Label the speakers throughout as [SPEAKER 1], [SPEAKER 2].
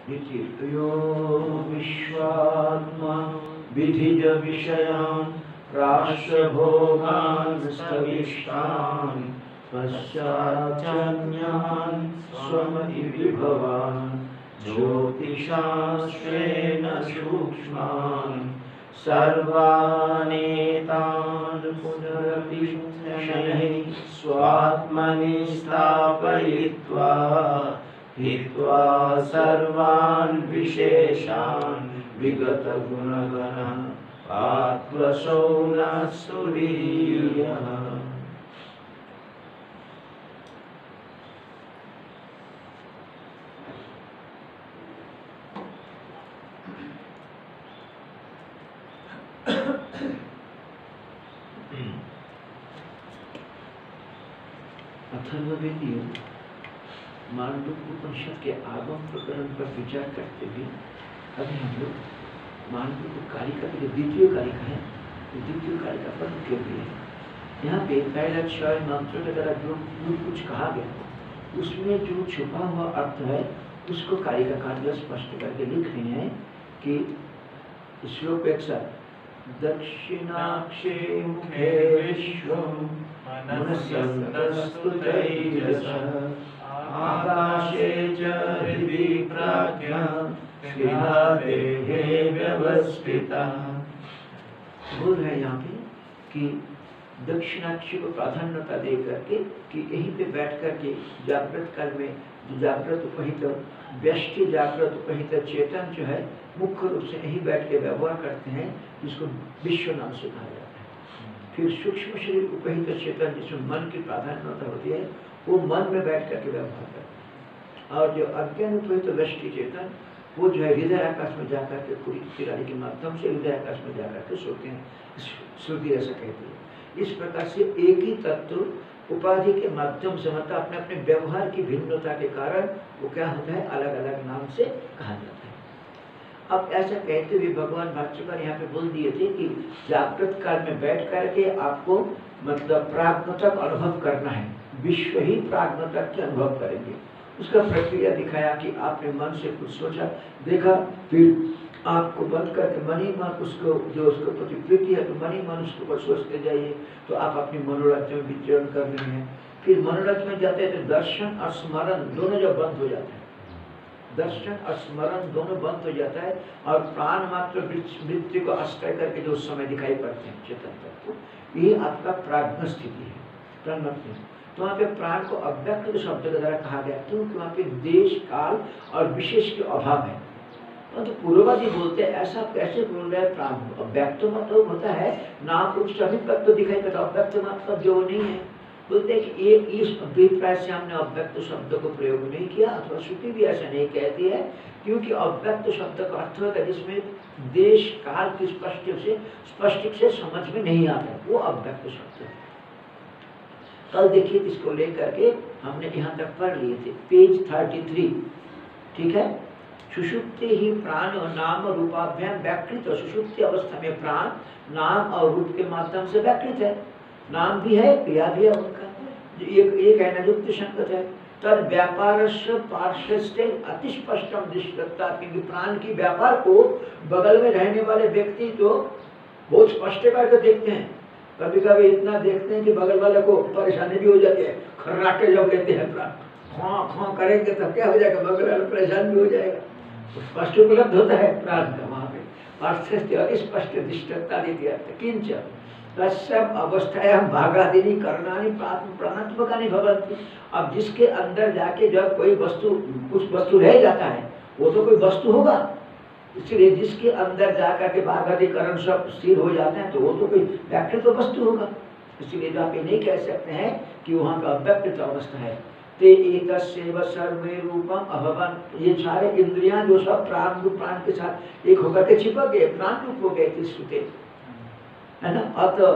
[SPEAKER 1] यो विश्वात्मा विधिज विषयान् राष्ट्रभोगान् स्थविष्टान् पश्चाच्चन्यान् स्वमति विभवान् ज्योतिषास्त्रेण सूक्ष्मान् सर्वानेतान् पुनरपि शनैः स्वात्मनि स्थापयित्वा हित्वा सर्वान् विशेषान् विगतगुणगणान् आत्मसौ न स्तुरीयः। अथर्ववेदीय मांडूक्य उपनिषद के आगम प्रकरण पर विचार करते हुए अभी हम लोग मांडूक्य कारिका की जो द्वितीय कारिका है, द्वितीय कारिका पर रुके हुए हैं। यहाँ पे पहला 6 मंत्रों के द्वारा जो कुछ कहा गया उसमें जो छुपा हुआ अर्थ है उसको कारिकाकार जो स्पष्ट करके लिख रहे हैं कि श्लोक एक साथ दक्षिणाक्षे मुखे विश्वं मनस्सन्तस्तु तैजसः आकाशे च हृदि प्राज्ञा स्थिता देहे व्यवस्थिता। बोल रहे हैं यहाँ पे कि दक्षिणाक्षी को प्राधान्यता दे करके कि यहीं पे बैठ करके जागृत काल में जो जागृत उपहित व्यष्टि जागृत उपहित चेतन जो है मुख्य रूप से यहीं बैठ के व्यवहार करते हैं, जिसको विश्व नाम से कहा जाता है। फिर सूक्ष्म शरीर उपहित चेतन जिसमें मन की प्राधान्यता होती है वो मन में बैठ करके व्यवहार करते हैं, और जो अज्ञान उपहित व्यष्टि चेतन वो जो है हृदय आकाश में जाकर के पूरी किरारी के माध्यम से हृदय आकाश में जाकर के सोते हैं। श्रुति ऐसा कहती है। इस प्रकार से एक ही तत्व उपाधि के माध्यम से मतलब अपने अपने व्यवहार की भिन्नता के कारण वो क्या होता है, अलग अलग नाम से कहा जाता है। अब ऐसा कहते हुए भगवान भाष्यकार यहाँ पे बोल दिए थे कि जागृत काल में बैठ करके आपको मतलब प्राज्ञतक अनुभव करना है, विश्व ही प्राज्ञतक के अनुभव करेंगे। उसका प्रक्रिया दिखाया कि आपने मन से कुछ सोचा देखा, फिर आपको बंद करके मन ही मन उसको जो उसको प्रति प्रीति है तो मन ही मन उसके ऊपर सोचते जाइए, तो आप अपनी मनोरथ में विचरण कर रहे हैं। फिर मनोरथ में जाते हैं तो दर्शन और स्मरण दोनों जब बंद हो जाते हैं, दर्शन और स्मरण दोनों बंद हो जाता है, और प्राण मात्र वृत्ति को आश्रय करके जो उस समय दिखाई पड़ते हैं चेतन तत्व, ये आपका प्राज्ञ स्थिति है, प्राणमत्व। तो वहाँ पे प्राण को अव्यक्त शब्द के द्वारा कहा गया क्योंकि वहाँ पे देश काल और विशेष के अभाव है। तो पूर्ववादी बोलते हैं ऐसा कैसे बोल रहे हैं, प्राण अव्यक्त मतलब होता है नाम रूप से अभिव्यक्त दिखाई पड़ता, अव्यक्त मतलब जो नहीं है। बोलते हैं कि एक इस अभिप्राय से हमने अव्यक्त शब्द को प्रयोग नहीं किया, अथवा श्रुति भी ऐसा नहीं कहती है, क्योंकि अव्यक्त शब्द का अर्थ होता है जिसमें देश काल की स्पष्ट से समझ में नहीं आता, वो अव्यक्त शब्द है। कल देखिए इसको लेकर के हमने यहाँ तक पढ़ लिए थे, पेज 33, ठीक है। सुषुप्ति ही प्राण और नाम और रूपाभ्याम व्याकृत, और सुषुप्ति अवस्था में प्राण नाम और रूप के माध्यम से व्याकृत है, नाम भी है क्रिया भी है उनका, एक है न युक्त संगत है। तद व्यापारस्य पार्श्वस्थे अति स्पष्टम दृष्टता, क्योंकि प्राण की व्यापार को बगल में रहने वाले व्यक्ति तो बहुत स्पष्ट करके देखते हैं, कभी कभी इतना देखते हैं कि बगल वाले को परेशानी भी हो जाती है, खर्राटे जब लेते हैं प्राण हाँ हाँ करेंगे तब क्या हो जाएगा, बगल वाला परेशान भी हो जाएगा। तो स्पष्ट उपलब्ध होता है प्राण का वहाँ पे, पार्श्वस्थे अति स्पष्ट दृष्टता दीदी किंच तस्याम अवस्थायां भागादीनि करणानि प्राणात्मकानि भवन्ति। अब जिसके अंदर जाके जब कोई वस्तु कुछ वस्तु रह जाता है वो तो कोई वस्तु होगा, इसलिए जिसके अंदर जाकर के भागाधिकरण सब स्थिर हो जाते हैं तो वो तो कोई व्याकृत वस्तु होगा। इसलिए आप ये नहीं कह सकते हैं कि वहाँ का अव्यक्त अवस्था है। ते एतस्यैव सर्वे रूपम अभवन्, ये सारे इंद्रियां जो सब प्राण के साथ एक होकर के चिपक गए, प्राण रूप हो गए, है ना। अत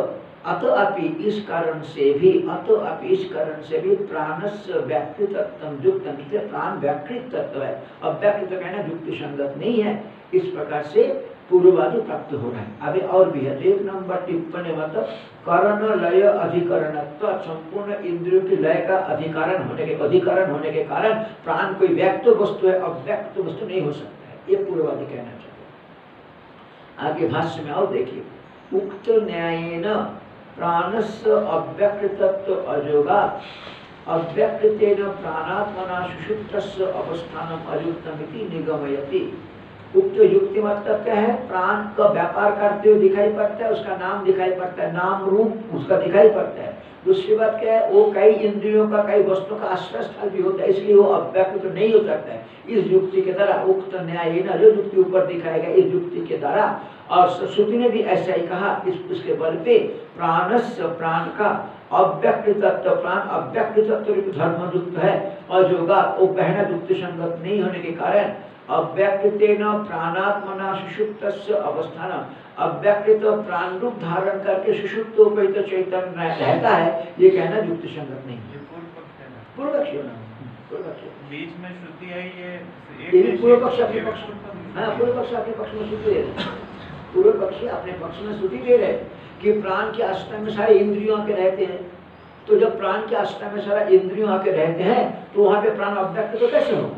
[SPEAKER 1] अतोअपि इस कारण से भी, अतोअपि इस कारण से भी प्राणस्य व्याकृतत्वं युक्तम्, इसलिए प्राण व्याकृत तत्व है, अव्याकृत कहना युक्ति संगत नहीं है, इस प्रकार से पूर्ववादी प्राप्त हो रहा है। अभी और भी है, 1 नंबर टिप्पणी मतलब करण लय अधिकरणत्व, संपूर्ण इंद्रियों की लय का अधिकरण होने के कारण प्राण कोई व्यक्त वस्तु है, अव्यक्त वस्तु नहीं हो सकता है, ये पूर्ववादी कहना चाहते हैं। आगे भाष्य में और देखिए, उक्त न्यायेन प्राणस्य अव्यक्तत्व अयोगात् अव्यक्तेन प्राणात्मना सुषुप्तस्य अवस्थानम अयुक्तमिति निगमयति। उक्त युक्ति मतलब क्या है, प्राण का व्यापार करते हुए दिखाई पड़ता है, उसका नाम दिखाई पड़ता है, नाम रूप उसका दिखाई पड़ता है। दूसरी बात क्या है, वो कई इंद्रियों का, कई वस्तुओं का आश्रय स्थल भी होता है, इसलिए वो अव्यक्त तो नहीं हो सकता है। इस युक्ति के द्वारा उक्त न्याय न, जो युक्ति ऊपर दिखाएगा इस युक्ति के द्वारा, और श्रुति ने भी ऐसा ही कहा, इसके बल पे प्राणस्य, प्राण का अव्यक्तत्व, प्राण अव्यक्तत्व धर्म युक्त है, और योगा वो पहना युक्ति संगत नहीं होने के कारण अव्यक्तेन प्राणात्मना सुषुप्तस्य अवस्थान, अव्यक्त प्राण रूप धारण करके सुषुप्त उपैत चैतन्य रहता है, ये कहना युक्ति संगत नहीं है। पूर्व पक्ष है ना,
[SPEAKER 2] बीच में श्रुति आई,
[SPEAKER 1] ये पूर्व पक्ष अपने पक्ष, हाँ पूर्व पक्ष अपने पक्ष में श्रुति दे रहे, पूर्व पक्षी अपने पक्ष में श्रुति दे रहे कि प्राण के आश्रय में सारे इंद्रियों आके रहते हैं, तो जब प्राण के आश्रय में सारा इंद्रियों आके रहते हैं तो वहां पे प्राण अव्यक्त तो कैसे होगा,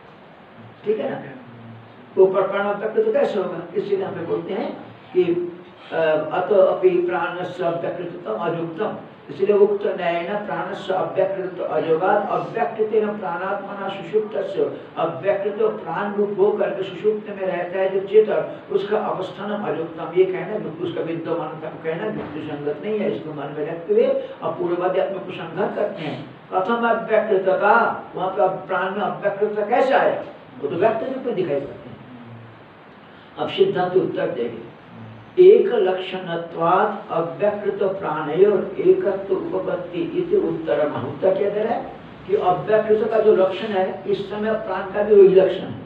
[SPEAKER 1] ठीक है ना, तो प्राण अव्यक्त तो कैसे होगा, इसलिए हम बोलते हैं कि अतोऽपि प्राणस्य अव्यक्तत्वम् अयुक्तम्, इसलिए उक्त न्यायेन प्राणस्य अव्यक्तत्व अयोगात् अव्यक्तेन प्राणात्मना सुषुप्तस्य, अव्यक्त प्राण रूप होकर के सुषुप्त में रहता है जो चेतन, उसका अवस्थान अयुक्तम, ये कहना उसका विद्यमानता को कहना युक्ति संगत नहीं है। इसको मन में रखते हुए अब पूर्ववादी आत्मा को संघर्ष करते हैं, कथम अव्यक्तता, वहाँ पे प्राण में अव्यक्तता कैसे आया, वो तो व्यक्त रूप में दिखाई पड़ते हैं। अब सिद्धांत उत्तर देंगे, एक लक्षणत्वात् अव्यक्त प्राणयोर एकत्व उपपत्ति इति उत्तरम। उत्तर क्या दे रहा है कि अव्यक्त का जो लक्षण है इस समय प्राण का भी वही लक्षण है।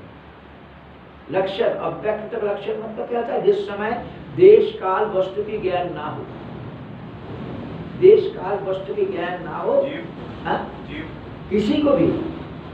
[SPEAKER 1] लक्षण अव्यक्त का लक्षण मतलब क्या होता है, जिस समय देश काल वस्तु की ज्ञान ना हो, देश काल वस्तु की ज्ञान ना हो, किसी को भी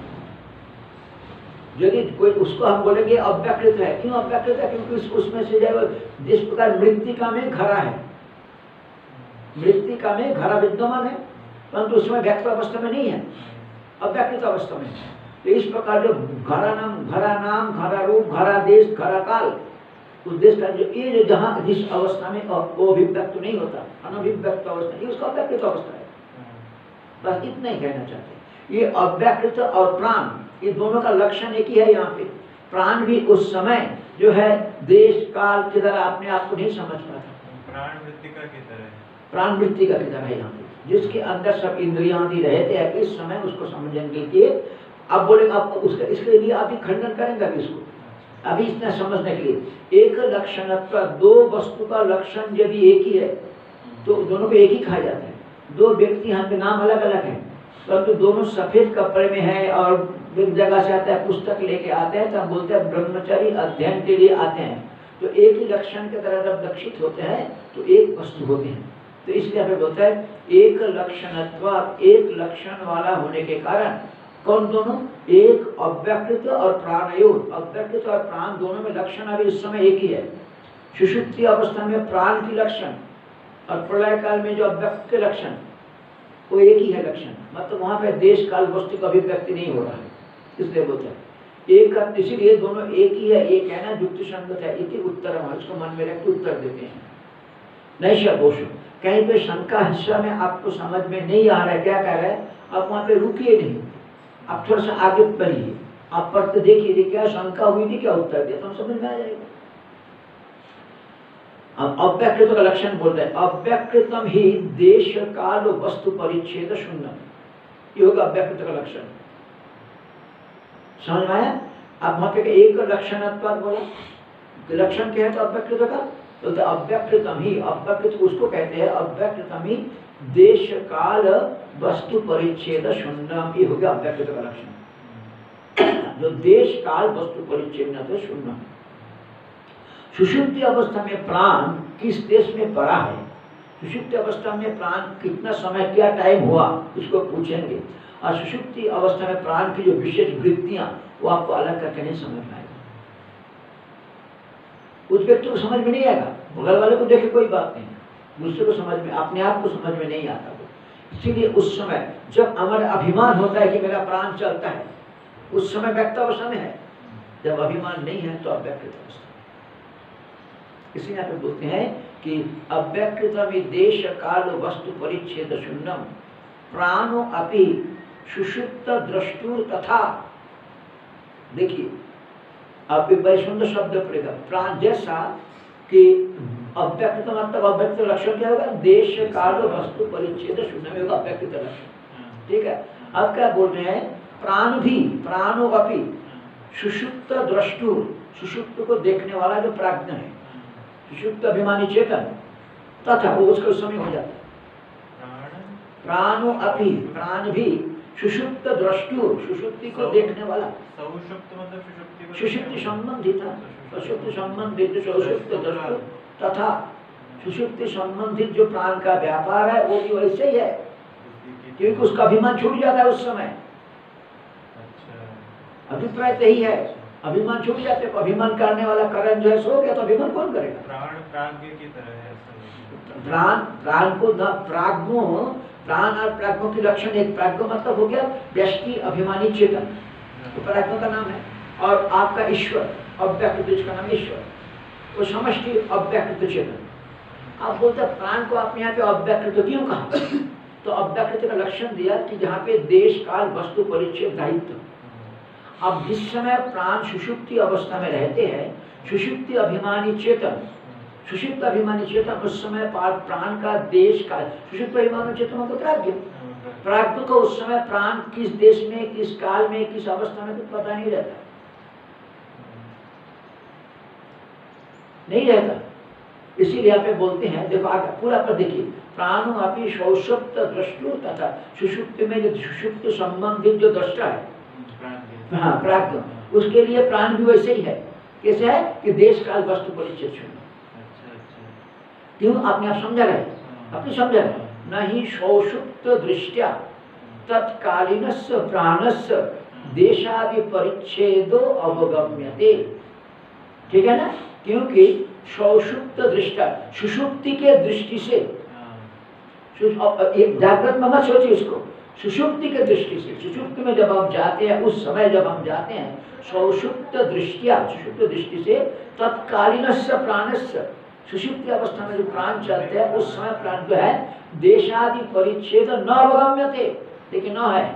[SPEAKER 1] यदि कोई उसको हम बोलेंगे अव्यकृत है, क्यों अव्यकृत है, क्योंकि उसमें से जब जिस प्रकार मृत्तिका में घड़ा है, मृत्तिका में घड़ा विद्यमान है परंतु उसमें व्यक्त अवस्था में नहीं है, अव्यकृत अवस्था में। तो इस प्रकार जो घड़ा नाम घड़ा रूप घड़ा देश घड़ा काल, उस देश का जो ये जो जहाँ जिस अवस्था में वो अभिव्यक्त नहीं होता, अनभिव्यक्त अवस्था, ये उसका अव्यकृत अवस्था है। बस इतना ही कहना चाहते हैं। ये अव्यकृत और प्राण ये दोनों का लक्षण एक ही है। यहाँ पे प्राण भी उस समय जो है देश काल की तरह अपने आप को नहीं समझ पाता,
[SPEAKER 2] प्राण मृत्तिका की तरह है,
[SPEAKER 1] प्राण मृत्तिका की तरह है यहाँ पे, जिसके अंदर सब इंद्रियां भी रहते हैं, इस समय उसको समझने के लिए अब बोलेंगे, आप उसका इसके लिए आप भी खंडन करेंगे अभी इसको, अभी इतना समझने के लिए एक लक्षण का दो वस्तु का लक्षण यदि एक ही है तो दोनों को एक ही कहा जाता है। दो व्यक्ति यहाँ पे नाम अलग अलग है परंतु दोनों सफेद कपड़े में है और एक जगह से आता है, पुस्तक लेके आते हैं, तो हम बोलते हैं ब्रह्मचारी अध्ययन के लिए आते हैं, तो एक ही लक्षण की तरह जब लक्षित होते हैं तो एक वस्तु होते हैं। तो इसलिए हमें बोलता है एक लक्षणत्व, एक लक्षण वाला होने के कारण कौन दोनों, एक अव्यकृत और प्राणयोर, अव्यकृत और प्राण दोनों में लक्षण अभी इस समय एक ही है। सुषुप्ति अवस्था में प्राण की लक्षण और प्रलय काल में जो अव्यक्त के लक्षण वो एक ही है लक्षण, मतलब वहां पे देश काल वस्तु का अभिव्यक्ति नहीं हो रहा है, इसलिए बोलते हैं एक, इसीलिए दोनों एक ही है, एक है ना युक्ति संगत है, इति उत्तरम, इसको मन में रख के उत्तर देते हैं। नहीं शब्दों कहीं पे शंका हिस्सा में आपको समझ में नहीं आ रहा है क्या कह रहा है, आप वहां पे रुकिए नहीं, आप थोड़ा सा आगे बढ़िए, आप पढ़ते देखिए क्या शंका हुई थी क्या उत्तर दिया, तो समझ में आ जाएगा। अब अव्यकृत का लक्षण बोल रहे हैं, अव्यकृतम ही देश काल वस्तु परिच्छेद शून्य, ये होगा अव्यकृत का लक्षण। समझ में आया? अब वहां पे एक लक्षणत्वाद बोला, लक्षण क्या है तो अव्यकृत का, तो अव्यकृतम ही, अव्यकृत उसको कहते हैं अव्यकृतम ही देश काल वस्तु परिच्छेद शून्य, ये होगा अव्यकृत का लक्षण, जो देश काल वस्तु परिच्छेद शून्य। सुषुप्ति अवस्था में प्राण किस देश में पड़ा है सुषुप्त अवस्था में प्राण कितना समय, क्या टाइम हुआ, उसको पूछेंगे। और सुषुप्ति अवस्था में प्राण की जो विशेष वृत्तियां, वो आपको अलग करके नहीं समझ में आएगा। उस व्यक्ति को समझ में नहीं आएगा, बगल वाले को देखे कोई बात नहीं, दूसरे को समझ में, अपने आप को समझ में नहीं आता। इसीलिए उस समय जब हमारा अभिमान होता है कि मेरा प्राण चलता है, उस समय व्यक्त अवस्था में है। जब अभिमान नहीं है तो अव्यक्त अवस्था। इसीलिए आप बोलते हैं कि अव्यक्त देश काल वस्तु परिच्छेद शून्यम प्राणो अपि सुषुप्त द्रष्टुर तथा। देखिए आप एक बड़े सुंदर शब्द पड़ेगा, प्राण जैसा कि अव्यक्त मतलब अव्यक्त लक्षण क्या होगा, देश काल वस्तु परिच्छेद शून्य में होगा अव्यक्त लक्षण। ठीक है, अब क्या बोल रहे हैं, प्राण भी, प्राणो अपि सुषुप्त द्रष्टु, सुषुप्त को देखने वाला जो प्राज्ञ है, सुषुप्त अभिमानी चेतन तथा वो उसका समय हो जाता है। प्राणो अपि, प्राण भी सुषुप्त द्रष्टु, सुषुप्ति को देखने वाला, सुषुप्ति संबंधित, सुषुप्ति संबंधित सुषुप्त द्रष्टु तथा सुषुप्ति संबंधित जो प्राण का व्यापार है वो भी वैसे ही है, क्योंकि उसका अभिमान छूट जाता है उस समय। अभिप्राय तो यही है, अभिमान छूट जाते, अभिमान करने वाला करण जो है सो गया तो अभिमान कौन करेगा।
[SPEAKER 2] प्राण प्राज्ञ की तरह है,
[SPEAKER 1] प्राण, प्राण को न प्राज्ञो, प्राण और प्राज्ञों की लक्षण, एक प्राज्ञ मतलब हो गया व्यष्टि अभिमानी चेतन, तो प्राज्ञों का नाम है, और आपका ईश्वर अव्यक्त, जिसका नाम ईश्वर, वो समष्टि अव्यक्त चेतन। आप बोलते हैं प्राण को आपने यहाँ पे अव्यक्त क्यों कहा, तो अव्यक्त का लक्षण दिया कि जहाँ पे देश काल वस्तु परिच्छेद दायित्व। अब जिस समय प्राण सुषुप्ति अवस्था में रहते हैं, सुषुप्ति अभिमानी चेतन, सुषुप्त अभिमानी चेतन, उस समय प्राण का देश का, सुषुप्त अभिमानी चेतन तो प्राज्ञ, प्राज्ञ को उस समय प्राण किस देश में, किस काल में, किस अवस्था में कुछ पता नहीं रहता, नहीं रहता। इसीलिए यहाँ पे बोलते हैं, देखो आगे पूरा पर देखिए, प्राणो अपि सुषुप्त द्रष्टु तथा, सुषुप्त में जो सुषुप्त संबंधित जो दृष्टा है, हाँ प्राज्ञ, उसके लिए प्राण भी वैसे ही है। कैसे है कि देश काल वस्तु परिच्छेद शून्य। क्यों, आपने आप समझा रहे, अपनी समझा रहे, नहीं सुषुप्त दृष्टया तत्कालीनस्य प्राणस्य देशादि परिच्छेदो अवगम्यते। ठीक है ना, क्योंकि सुषुप्त दृष्टा, सुषुप्ति के दृष्टि से, जागृत में मत सोचिए इसको, सुषुप्ति के दृष्टि से, सुषुप्ति में जब हम जाते हैं, उस समय जब हम जाते हैं, सुषुप्त दृष्टिया, सुषुप्त दृष्टि से तत्कालीनस्य प्राणस्य, सुषुप्ति अवस्था में जो प्राण चलते हैं उस समय प्राण जो है देशादि परिच्छेद न अवगम्यते, लेकिन न है,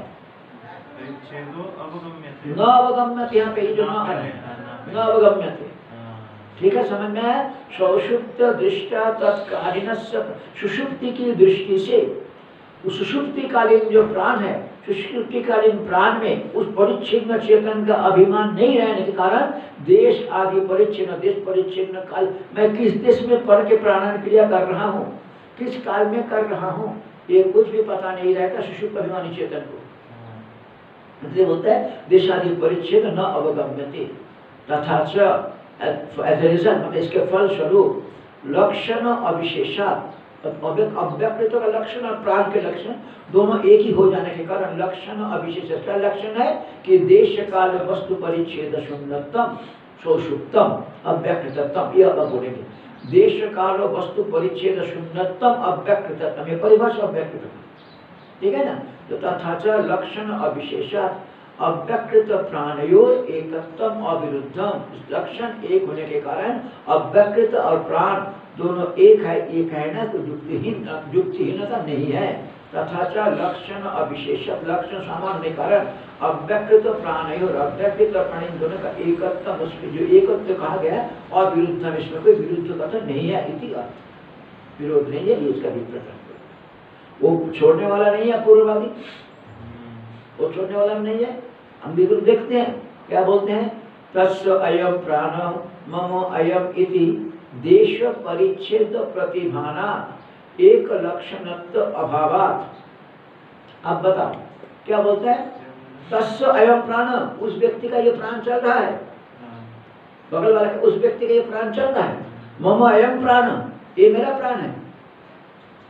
[SPEAKER 1] न अवगम्यते, यहाँ पे जो न है, न अवगम्यते। ठीक है, समझ में है, सुषुप्त दृष्टा तत्कालीनस्य, सुषुप्ति की दृष्टि से उस सुषुप्ति कालीन जो प्राण है, सुषुप्ति कालीन प्राण में उस परिच्छिन्न चेतन का अभिमान नहीं रहने के कारण देश आदि परिच्छिन्न, देश परिच्छिन्न काल, मैं किस देश में पढ़ के प्राणायाम क्रिया कर रहा हूँ, किस काल में कर रहा हूँ, ये कुछ भी पता नहीं रहता सुषुप्त अभिमानी चेतन को। इसलिए बोलता है देशादि परिच्छेद न अवगम्यते तथा च, एज ए रिजल्ट, मतलब इसके फल स्वरूप लक्षण अविशेषात, अव्यक्त का लक्षण और प्राण के लक्षण दोनों एक ही हो जाने के कारण लक्षण अविशेष का लक्षण है कि देश काल वस्तु परिच्छेद शून्यतम सुषुप्तम अव्यक्ततम, यह अब बोलेंगे, देश काल वस्तु परिच्छेद शून्यतम अव्यक्ततम, ये परिभाषा अव्यक्त, ठीक है ना। तो तथा च लक्षण अविशेषात अव्यकृत प्राणयोर एकत्वम अविरुद्धम, लक्षण एक होने के कारण अव्यकृत और प्राण दोनों एक है ना, तो युक्तिहीनता नहीं है। तथा च लक्षण अविशेष, लक्षण समान के कारण अव्यकृत प्राणयोर, अव्यकृत प्राणी दोनों का एकत्व, उसमें जो एकत्व कहा गया अविरुद्धम, इसमें कोई विरुद्ध कथन नहीं है, इति विरोध नहीं है, इसका विपरीत, वो छोड़ने वाला नहीं है, पूर्ववादी वो छोड़ने वाला नहीं है। हम बिल्कुल देखते हैं क्या बोलते हैं, तस्य अयम प्राण मम अयम इति देश परिच्छेद प्रतिभाना एक लक्षणत्व अभावात। अब बताओ क्या बोलता है, तस्य अयम प्राण, उस व्यक्ति का ये प्राण चल रहा है, बगल वाले उस व्यक्ति का ये प्राण चल रहा है, मम अयम प्राण, ये मेरा प्राण है,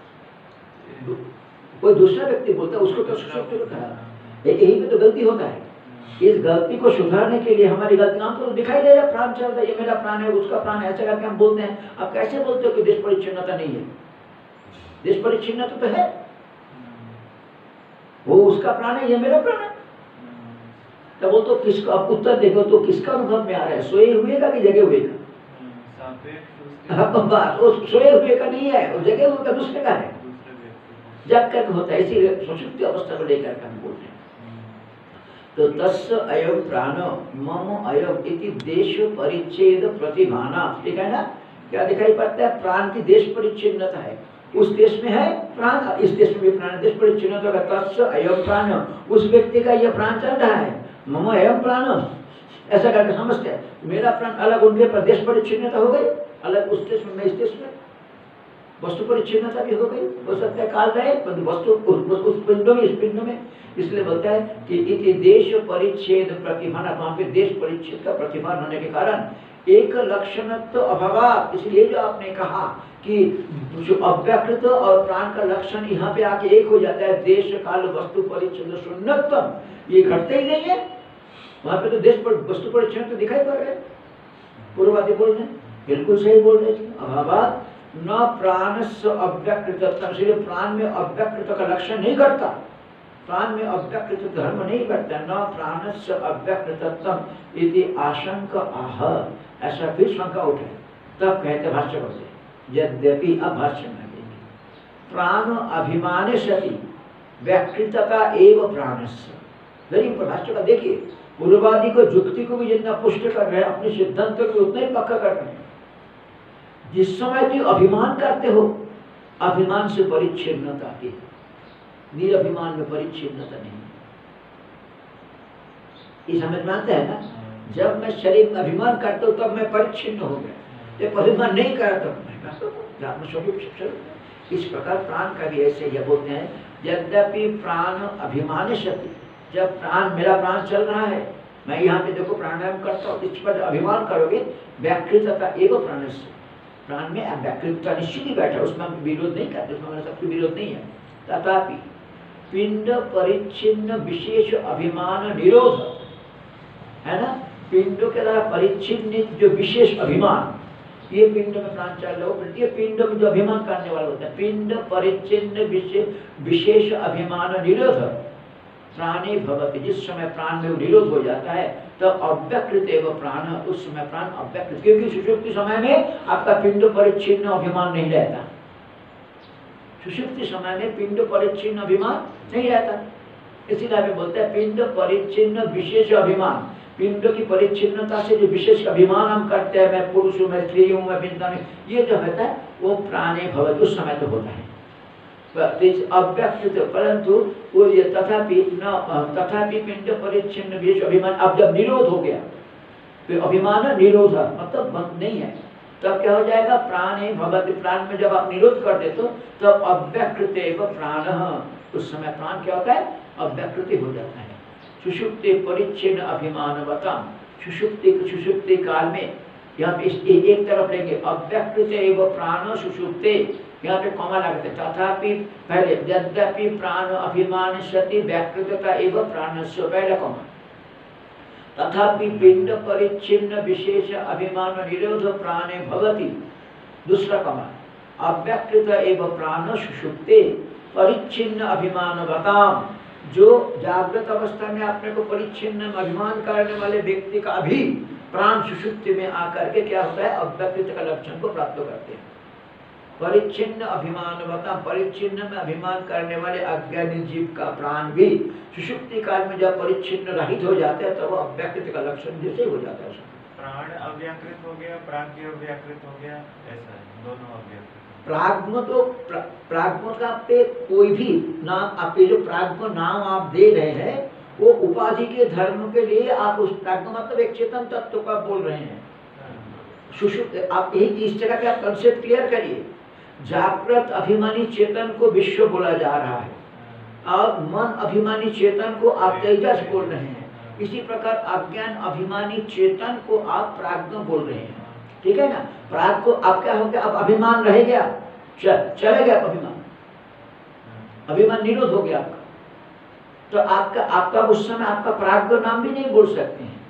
[SPEAKER 1] कोई दूसरा व्यक्ति बोलता है उसको तो सुषुप्ति होता है। यही पे तो गलती होता है। इस गलती को सुधारने के लिए हमारी गलतियां तो दिखाई दे रहा है, प्राण चल रहा है, ये मेरा प्राण है, उसका प्राण है, ऐसा करके हम बोलते हैं। अब कैसे बोलते हो कि देश परिच्छिन्नता नहीं है? देश परिच्छिन्नता तो है, वो उसका प्राण है, ये मेरा प्राण है। तब वो तो किसका, अब उत्तर देखो तो किसका अनुभव में आ रहा है, सोए हुए का कि जगे हुए का? बात वो सोए हुए का नहीं है, वो जगे हुए का दूसरे का है, जग कर होता है। इसी सुषुप्ति अवस्था को लेकर के हम बोलते हैं। तो तस्य अयम प्राण मम अयम इति देश परिच्छेद प्रतिभाना, ठीक है ना? क्या दिखाई पड़ता है? प्राण की देश परिच्छिन्नता है, उस देश में है प्राण, इस देश में भी प्राण, देश परिच्छिन्नता का तस्य अयम प्राण, उस व्यक्ति का यह प्राण चल रहा है, मम अयम प्राण, ऐसा करके समझते हैं। मेरा प्राण अलग, उनके पर देश परिच्छिन्नता हो गई, अलग उस देश में, मैं इस देश में, वस्तु परिच्छिन्नता भी हो गई। हो सकता है काल रहे वस्तु उस पिंडों में, इस पिंडों में, इसलिए बोलता है कि इति देश परिच्छेद प्रतिभान, वहां पे देश परिच्छेद का प्रतिभान होने के कारण एक लक्षणत्व अभाव, इसलिए जो आपने कहा कि जो अव्यकृत और प्राण का लक्षण यहाँ पे आके एक हो जाता है, देश काल वस्तु परिच्छेद शून्यत्व, ये घटते ही नहीं है। वहां पे तो देश पर वस्तु परिच्छेद तो दिखाई पड़ रहे हैं। पूर्ववादी बोल रहे हैं, बिल्कुल सही बोल रहे थे। अभाव न प्राणस्य अव्यकृतत्व, इसलिए प्राण में अव्यकृत का लक्षण नहीं घटता, प्राण में अव्यकृत धर्म नहीं घटता। न प्राणस्य अव्यकृतत्व इति आशंका आह, ऐसा फिर शंका उठे। तब कहते भाष्य बोलते, यद्यपि, अब भाष्य में प्राण अभिमाने सति व्याकृतता एव प्राणस्य, वेरी भाष्य का देखिए, पूर्ववादी को युक्ति को भी जितना पुष्ट कर रहे हैं, अपने सिद्धांत को उतना ही पक्का कर रहे हैं। जिस समय तुम अभिमान करते हो, अभिमान से परिच्छिन्नता आती है, निरभिमान में परिच्छिन्नता नहीं। ये समझ में आता है ना? जब मैं शरीर में अभिमान करता हूँ तब मैं परिच्छिन्न हो गया, जब अभिमान नहीं करा तब मैं इस प्रकार प्राण का भी ऐसे यह बोलते हैं, यद्यपि प्राण अभिमान शक्ति, जब प्राण, मेरा प्राण चल रहा है, मैं यहाँ पे देखो प्राणायाम करता हूँ, इस पर अभिमान करोगे, व्याकृतता एवं प्राणस्य, प्राण में व्याकृतता निश्चित ही बैठा, उसमें हम विरोध नहीं करते, उसमें हमारा सबकी विरोध नहीं है। तथापि पिंड परिच्छिन्न विशेष अभिमान निरोध है ना, पिंडों के द्वारा परिच्छिन्न जो विशेष अभिमान, ये पिंड में प्राण चल रहा हो, ये पिंड में जो अभिमान करने वाला होता है, पिंड परिच्छिन्न विशेष अभिमान निरोध प्राणी भवति, जिस समय प्राण में निरोध हो जाता है तो अव्यकृत एवं प्राण, उस समय प्राण अव्यकृत, क्योंकि सुषुप्ति समय में आपका पिंड परिच्छिन्न अभिमान नहीं रहता, सुषुप्ति समय में पिंड परिच्छिन्न अभिमान नहीं रहता। इसीलिए हमें बोलते हैं पिंड परिच्छिन्न विशेष अभिमान, पिंड की परिच्छिन्नता से जो विशेष अभिमान हम करते हैं, मैं पुरुष हूँ, मैं स्त्री हूँ, मैं पिंड में, ये जो होता है वो प्राणे भवति, उस समय तो होता है अव्यकृत, परंतु वो ये तथापि पिंड परिच्छिन्न विशेष अभिमान, अब जब निरोध हो गया तो अभिमान निरोध मतलब बंद नहीं है, तब क्या हो जाएगा, प्राणे भवति, प्राण में जब आप निरोध कर देते हो तब अव्यकृत एवं प्राण, उस समय प्राण क्या होता है, अव्यकृति हो जाता है। सुषुप्ति परिच्छिन्न अभिमानवता, सुषुप्ति काल में यहाँ पे एक तरफ लेंगे, अव्यकृत एवं प्राण सुषुप्ते, यहाँ पे कॉमा लगते, तथापि पहले यद्यपि प्राण अभिमान सति व्याकृतता एवं प्राणस्य, पहले कॉमा, तथापि पिंड परिच्छिन्न विशेष अभिमान निरोध प्राणे भवति, दूसरा कॉमा, अव्यकृत एवं प्राण सुषुप्ते परिच्छिन्न अभिमानवताम, जो जागृत अवस्था में अपने को परिच्छिन्न अभिमान करने वाले व्यक्ति का भी प्राण सुषुप्ति में आकर के क्या होता है, अव्यकृत का लक्षण को प्राप्त करते हैं। परिच्छिन्न अभिमानवता, परिच्छिन्न में अभिमान करने वाले अज्ञानी जीव का प्राण भी सुषुप्ति काल में जब परिच्छिन्न रहित हो जाते हैं तो वो अव्यकृत का लक्षण जैसे हो जाता है।
[SPEAKER 2] प्राण अव्यकृत हो गया, प्राज्ञ अव्यकृत हो गया, ऐसा है, दोनों अव्यकृत।
[SPEAKER 1] प्राज्ञ तो प्राज्ञ का पे कोई भी नाम, आपके जो प्राज्ञ नाम आप दे रहे हैं वो उपाधि के धर्म के लिए आप उस प्राज्ञ मतलब एक चेतन तत्व का बोल रहे हैं। सुषुप्त, आप यही इस जगह पे आप कंसेप्ट क्लियर करिए, जागृत अभिमानी चेतन को विश्व बोला जा रहा है और मन अभिमानी चेतन को आप तेजस बोल रहे हैं, इसी प्रकार अज्ञान अभिमानी चेतन को आप प्राज्ञ बोल रहे हैं, ठीक है ना। प्राज्ञ को आप क्या हो गया, अब अभिमान रह गया, चले गया अभिमान, अभिमान निरोध हो गया आपका, तो आपका उस समय आपका प्राज्ञ नाम भी नहीं बोल सकते हैं।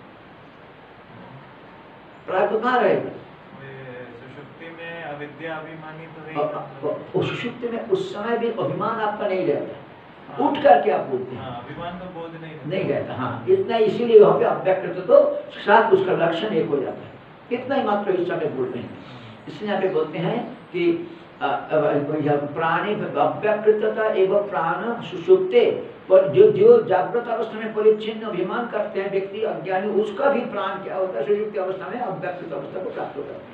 [SPEAKER 1] प्राज्ञ कहाँ रहेगा?
[SPEAKER 2] सुषुप्ति में अविद्या अभिमानी तो है।
[SPEAKER 1] सुषुप्ति में उस समय भी अभिमान आपका नहीं रहता, उठ करके आप बोलते हैं।
[SPEAKER 2] अभिमान तो बोध
[SPEAKER 1] नहीं रहता। हाँ, इतना, इसीलिए वहाँ पे अव्यकृत तो साथ उसका लक्षण एक हो जाता है। इतना ही मात्र इस समय बोल रहे हैं। इसलिए यहाँ पे बोलते हैं कि प्राणी अव्यकृतता एवं प्राण सुषुप्ते, पर जो जागृत अवस्था में परिच्छिन्न अभिमान करते हैं व्यक्ति अज्ञानी, उसका भी प्राण क्या होता है? सुषुप्ति अवस्था में अव्यकृत अवस्था को प्राप्त करते हैं।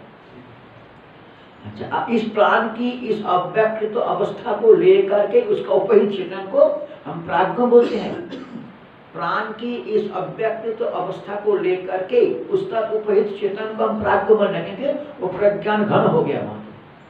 [SPEAKER 1] अच्छा, इस प्राण की इस अव्यकृत अवस्था को लेकर के उसका उपहित चेतन को हम प्राज्ञ बोलते हैं। प्राण की इस अव्यकृत अवस्था को लेकर के उसका उपहित चेतन को हम प्राज्ञ बोल रहे, वो प्रज्ञान घन हो गया वहां।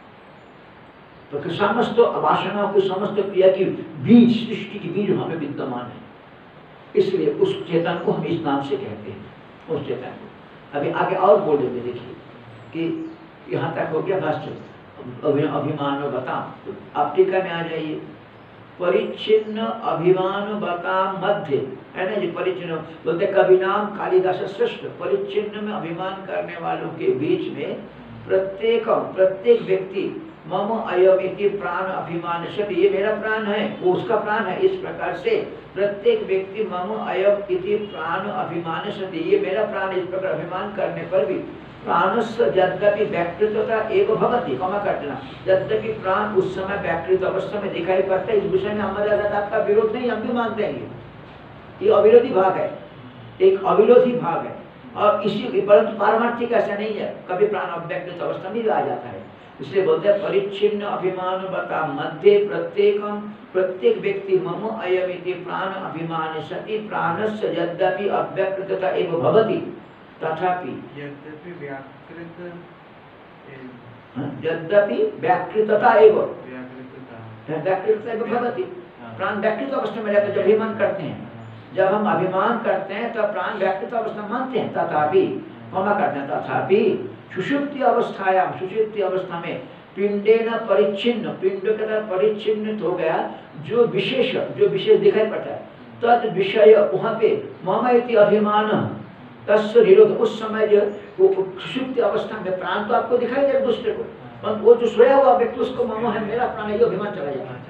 [SPEAKER 1] तो समस्त वासनाओं की समस्त क्रिया की बीज, सृष्टि की बीज वहां में विद्यमान है, इसलिए उस चेतन को हम इस नाम से कहते हैं, उस चेतन को। अभी आगे और बोल देंगे, देखिए कि यहाँ तक हो गया भाष्य अभिमान बता। आप टीका में आ जाइए। परिच्छिन्न अभिमान बता मध्य, है ना जी? परिच्छिन्न बोलते कवि नाम कालिदास श्रेष्ठ। परिच्छिन्न में अभिमान करने वालों के बीच में प्रत्येक व्यक्ति मम अयम इति प्राण अभिमान से, ये मेरा प्राण है, वो उसका प्राण है, इस प्रकार से प्रत्येक व्यक्ति मम अयम इति प्राण अभिमान से, ये मेरा प्राण, इस प्रकार अभिमान करने पर भी प्राणस्य यद्यपि व्याकृतता एव भवति, क्षमा कर देना, यद्यपि प्राण उस समय व्याकृत अवस्था में दिखाई पड़ता है, इस विषय में हमारे साथ आपका विरोध नहीं, हम भी मानते हैं ये अविरोधी भाग है, एक अविरोधी भाग है। और इसी परंतु पारमार्थिक ऐसा नहीं है, कभी प्राण अव्यकृत अवस्था में भी आ जाता है। इसलिए बोलते हैं परिच्छिन्न अभिमान बता मध्य प्रत्येक व्यक्ति मम अयमिति प्राण अभिमान सति प्राणस्य यद्यपि अव्यकृतता एव भवति तथापि यद्यपि व्याकृतता एव भवति, प्राण व्याकृत अवस्था में रहकर जब अभिमान करते हैं, जब हम अभिमान करते हैं तो प्राण व्याकृत अवस्था मानते हैं, तथापि क्षमा करते हैं, तथापि सुषुप्ति अवस्थायाम, सुषुप्ति अवस्था में पिंडेन परिच्छिन्न, पिंड के तरह परिच्छिन्नित हो गया जो विशेष दिखाई पड़ता है, तद विषय वहाँ पे मम इति अभिमान तस्य निरोध, उस समय जो सुषुप्ति अवस्था में प्राण तो आपको दिखाई दे दूसरे को, पर वो जो सोया हुआ व्यक्ति उसको मम है मेरा प्राण है, ये अभिमान चला जाता है।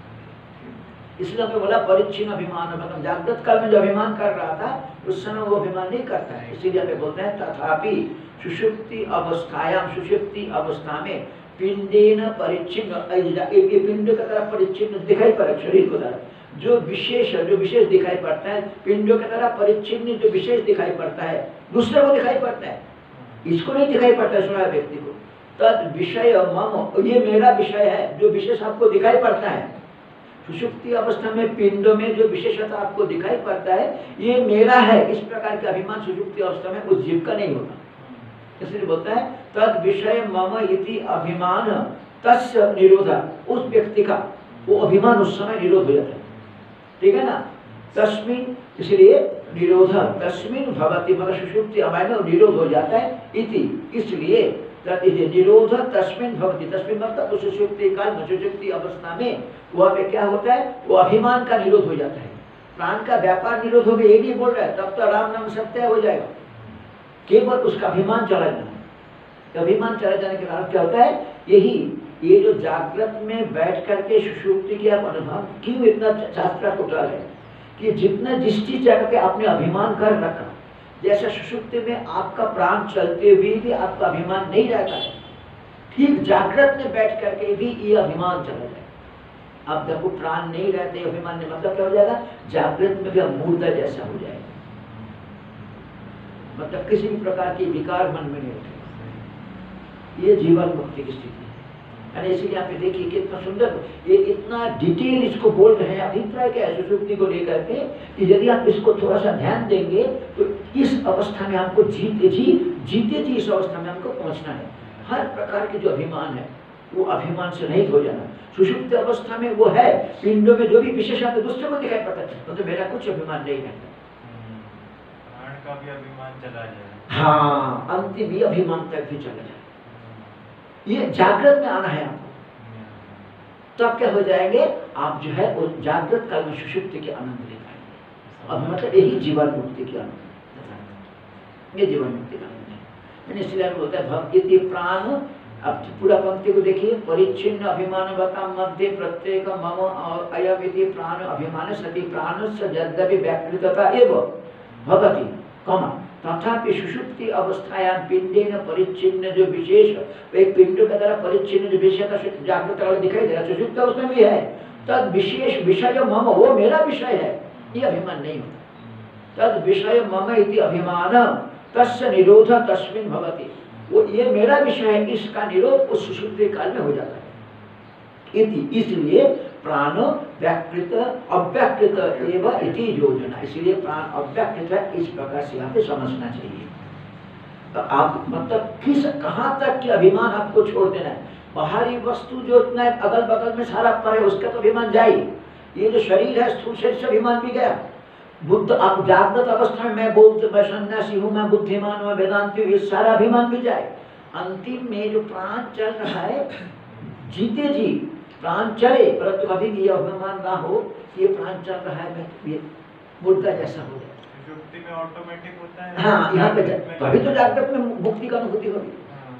[SPEAKER 1] इसलिए हमें बोला परिच्छिन्न अभिमान, मतलब जागृत काल में जो अभिमान कर रहा था उस समय वो अभिमान नहीं करता है। इसीलिए हमें बोलते हैं तथापि सुषुप्ति अवस्थायाम, सुषुप्ति अवस्था में पिंडेन परिच्छिन्न, पिंड का तरह परिच्छिन्न दिखाई पड़ा शरीर को द्वारा, जो विशेष दिखाई पड़ता है, पिंडों की तरह परिच्छिन्न जो विशेष दिखाई पड़ता है, दूसरे को दिखाई पड़ता है, इसको नहीं दिखाई पड़ता है सुना व्यक्ति को। तद विषय मम, ये मेरा विषय है, जो विशेष आपको दिखाई पड़ता है सुषुप्ति अवस्था में, पिंडों में जो विशेषता आपको दिखाई पड़ता है ये मेरा है, इस प्रकार के अभिमान सुषुप्ति अवस्था में उस जीव का नहीं होता। इसलिए बोलता है तद विषय मम इति अभिमान तस्य निरोधा, उस व्यक्ति का वो अभिमान उस समय निरोध हो जाता है, ठीक है ना? तस्मिन, इसलिए निरोध तस्मिन भवति, मगर सुषुप्ति अवस्था में निरोध हो जाता है, इति इसलिए निरोध तस्मिन भवति, तस्मिन मतलब उस सुषुप्ति काल में, सुषुप्ति अवस्था में वहाँ पे क्या होता है, वो अभिमान का निरोध हो जाता है, प्राण का व्यापार निरोध हो गया, ये नहीं बोल रहा है, तब तो राम नाम सत्य हो जाएगा, केवल उसका अभिमान चला जाना। अभिमान चला जाने के बाद क्या होता है, यही ये जो जागृत में बैठ करके सुषुप्ति की आप अनुभव, क्यों इतना शास्त्र को डाल है कि जितना जिस चीज जगह पे आपने अभिमान कर रखा, जैसे सुषुप्ति में आपका प्राण चलते हुए भी आपका अभिमान नहीं रहता है, ठीक जागृत में बैठ करके भी ये अभिमान चला जाए। अब जब वो प्राण नहीं रहते, अभिमान नहीं, मतलब क्या हो जाएगा, जागृत में भी मूर्धा जैसा हो जाएगा, मतलब किसी भी प्रकार की विकार मन में नहीं उठेगा। ये जीवन मुक्ति की स्थिति है। इसीलिए यहाँ पे देखिए कितना सुंदर, ये इतना डिटेल इसको बोल रहे हैं। अभिप्राय क्या है सुषुप्ति को लेकर के, कि यदि आप इसको थोड़ा सा ध्यान देंगे तो इस अवस्था में हमको जीते जी इस अवस्था में हमको पहुंचना है। हर प्रकार के जो अभिमान है वो अभिमान से नहीं हो जाना। सुषुप्ति अवस्था में वो है, पिंडों में जो भी विशेषता दूसरे को दिखाई पड़ता है, तो मेरा कुछ अभिमान नहीं रहता,
[SPEAKER 2] का भी अभिमान चला जाए,
[SPEAKER 1] हाँ अंतिम भी अभिमान तक भी चला जाए। ये जागृत में आना है आपको, तब क्या हो जाएंगे, आप जो है वो जागृत काल में सुषुप्ति के आनंद ले पाएंगे। अब मतलब यही जीवन मुक्ति की आनंद, ये जीवन मुक्ति का आनंद है। मैंने इसलिए बोलता है भक्ति प्राण। अब पूरा पंक्ति को देखिए, परिच्छिन्न अभिमानवता मध्य प्रत्येक मम अयमिति प्राण अभिमान सति प्राणस्य यद्यपि व्याकृतता एव भवति कम तथापि सुषुप्ति अवस्थायां पिंडेन परिच्छिन्न जो विशेष, एक पिंड के द्वारा परिच्छिन्न जो विशेष जागृत वाला दिखाई दे रहा है सुषुप्त अवस्था में भी है, तद विशेष विषय मम, वो मेरा विषय है, ये अभिमान नहीं होता। तद विषय मम इति अभिमान तस्य निरोध तस्मिन् भवति, वो ये मेरा विषय है, इसका निरोध उस सुषुप्ति काल में हो जाता है। इसलिए प्राण व्याकृत अव्याकृत एवं इति योजना, इसलिए प्राण अव्याकृत है, इस प्रकार से यहाँ पे समझना चाहिए। तो आप मतलब किस कहाँ तक के अभिमान आपको छोड़ देना है। बाहरी वस्तु जो इतना अगल बगल में सारा पर है उसका तो अभिमान जाए, ये जो शरीर है स्थूल शरीर से अभिमान भी गया। बुद्ध आप जागृत अवस्था में मैं बौद्ध, मैं सन्यासी हूँ, मैं बुद्धिमान, मैं वेदांती हूँ, ये सारा अभिमान भी जाए। अंतिम में जो प्राण चल रहा है, जीते जी प्राण चले, परंतु कभी भी यह अभिमान ना हो कि ये प्राण चल रहा है, मैं ये मुर्दा जैसा हो जाए।
[SPEAKER 2] सुषुप्ति में ऑटोमेटिक होता है।
[SPEAKER 1] हाँ, यहाँ पे तभी तो जागृत में मुक्ति का अनुभूति होगी,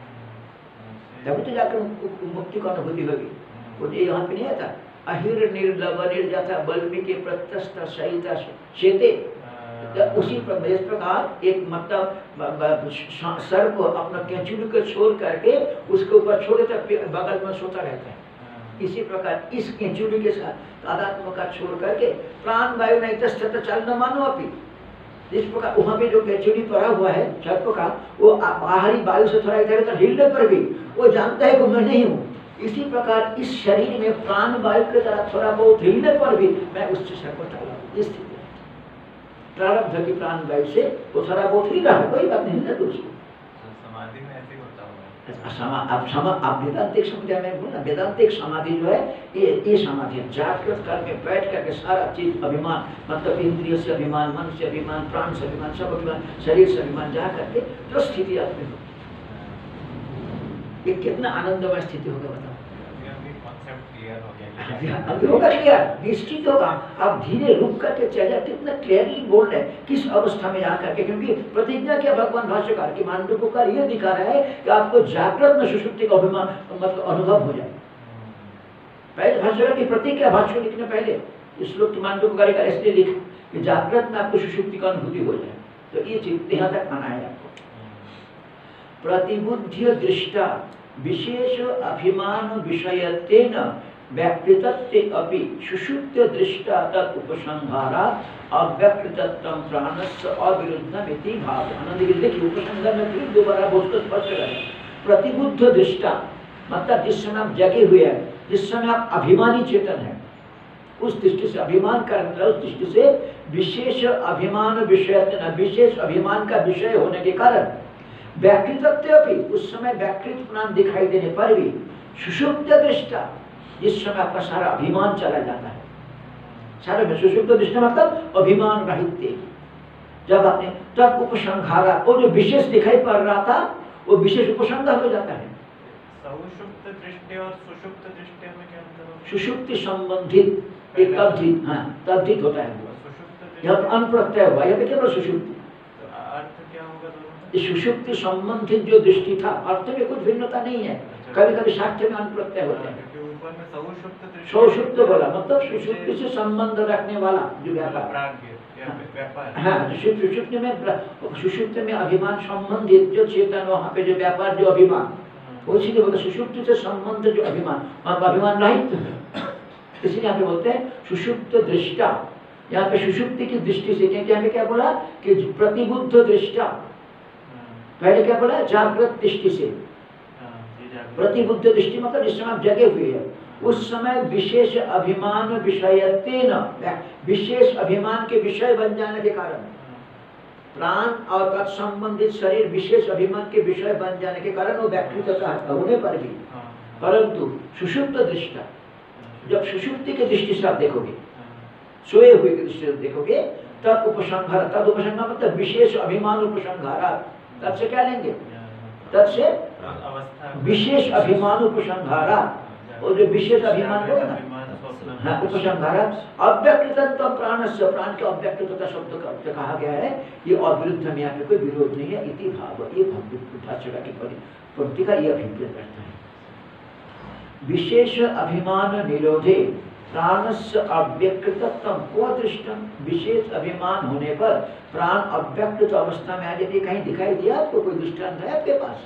[SPEAKER 1] तभी तो जागृत मुक्ति का अनुभूति होगी। वो यहाँ पे नहीं आता अहिर निर्लव निर्जथा बल्मीके प्रत्यस्त सहित शेते, उसी प्रकार एक मतलब सर्प अपना केंचुली को छोड़ करके उसके ऊपर छोड़े तो बगल में सोता रहता है। इसी प्रकार इस केंचुली के साथ तादात्म्य का छोड़ करके प्राण वायु नहीं तस्थित चल न मानो अपी, इस प्रकार वहाँ पे जो केंचुली पड़ा हुआ है सर्प का, वो बाहरी वायु से थोड़ा इधर उधर हिलने पर भी वो जानता है कि मैं नहीं हूँ। इसी प्रकार इस शरीर में प्राण वायु की तरह थोड़ा बहुत हिलने पर भी मैं उससे सर्वोच्च हूँ। स्थिति प्रारब्ध की प्राण वायु से वो थोड़ा बहुत हिल रहा है, कोई बात नहीं है दोस्तों।
[SPEAKER 2] समाधि में ऐसे होता होगा।
[SPEAKER 1] आप वेदांतिक समाधि में बोला, वेदांतिक समाधि जो है ये समाधि है। जागृत काल में बैठ करके सारा चीज अभिमान, मतलब इंद्रिय से अभिमान, मन से अभिमान, प्राण से अभिमान, सब अभिमान, शरीर से अभिमान जा करके जो स्थिति आदमी होगी, ये कितना आनंदमय स्थिति होगा बताओ। अभी होगा क्लियर, निश्चित होगा। आप धीरे रुक करके चले, कितना क्लियरली बोल रहे हैं किस अवस्था में आकर के, क्योंकि प्रतिज्ञा क्या भगवान भाष्यकार की मांडुक्यकार ये दिखा रहा है कि आपको जागृत में सुषुप्ति का अभिमान मतलब अनुभव हो जाए। पहले भाष्यकार की प्रतिज्ञा भाष्य लिखने पहले इस श्लोक की मांडुक्यकार का इसलिए लिखा कि जागृत में आपको सुषुप्ति का अनुभूति हो जाए, तो ये चीज यहाँ तक आना है आपको। प्रतिबुद्ध्य दृष्टा विशेष अभिमान विषयत्वेन व्याकृतत्वे अपि सुषुप्त दृष्टा तत् उपसंहारात् अव्याकृतत्वं प्राणस्य अविरुद्धम् इति भाव। आनंद गिरी देखिए उपसंहार में फिर दोबारा बहुत स्पष्ट है। प्रतिबुद्ध दृष्टा मतलब जिस समय आप जगे हुए हैं, जिस समय आप अभिमानी चेतन है, उस दृष्टि से अभिमान करना, उस दृष्टि से विशेष अभिमान विषय, विशेष अभिमान का विषय होने के कारण व्याकृतत्व भी, उस समय व्याकृत प्राण दिखाई देने पर भी सुषुप्त दृष्टा, जिस समय आपका सारा अभिमान चला जाता है, सारे में सुषुप्त दृष्टा मतलब अभिमान रहित, जब आपने तब उपसंहारा, वो जो विशेष दिखाई पड़ रहा था वो विशेष उपसंहार हो जाता है।
[SPEAKER 2] सुषुप्त दृष्टि और सुषुप्त दृष्टि में क्या अंतर है?
[SPEAKER 1] सुषुप्ति संबंधित एक तद्धित, हाँ तद्धित होता है वो, यहाँ अनप्रत्यय हुआ, यहाँ पे केवल सुषुप्ति।
[SPEAKER 2] अर्थ क्या होगा दोनों?
[SPEAKER 1] सुषुप्ति संबंधित जो दृष्टि था, अर्थ में कुछ भिन्नता नहीं है। कभी कभी शास्त्र में अनप्रत्यय होते हैं। सुषुप्त बोला मतलब सुषुप्ति से संबंध रखने वाला जो व्यापार, हाँ सुषुप्ति में, सुषुप्ति में अभिमान संबंधित जो चेतन, वहाँ पे जो व्यापार जो अभिमान, उसी के बोलते सुषुप्ति से संबंध जो अभिमान, वहाँ अभिमान रहित है। इसलिए यहाँ पे बोलते हैं सुषुप्त दृष्टा, यहाँ पे सुषुप्ति की दृष्टि से, क्योंकि यहाँ पे क्या बोला कि प्रतिबुद्ध दृष्टा, पहले क्या बोला जागृत दृष्टि से, प्रतिबुद्ध दृष्टि मतलब जिस समय आप जगे हुए हैं उस समय विशेष अभिमान विषयत्वेन, विशेष अभिमान के विषय बन जाने के कारण, प्राण और तत्संबंधित शरीर विशेष अभिमान के विषय बन जाने के कारण वो व्याकृतता होने पर भी, परंतु सुषुप्त दृष्टा, जब सुषुप्ति की दृष्टि से आप देखोगे, सोए हुए की दृष्टि से देखोगे, तब उपसंहार, तब उपसंहार मतलब विशेष अभिमान उपसंहारा, तब से क्या लेंगे, तब से विशेष अभिमान उपसंहारा, और जो विशेष अभिमान हो ना, हाँ, उपसंहारा अव्यक्तत्व प्राणस्य, प्राण के अव्यक्तता शब्द का कहा गया है, ये अविरुद्ध में यहाँ पे कोई विरोध नहीं है, इति भाव, ये भाष्यकार की पंक्ति का ये अभिप्राय करता है। विशेष अभिमान निरोधे प्राणस्य अव्यक्तत्व को दृष्टम, विशेष अभिमान होने पर प्राण अव्यक्त अवस्था में आ जाती, कहीं दिखाई दिया आपको, कोई दृष्टांत है आपके पास?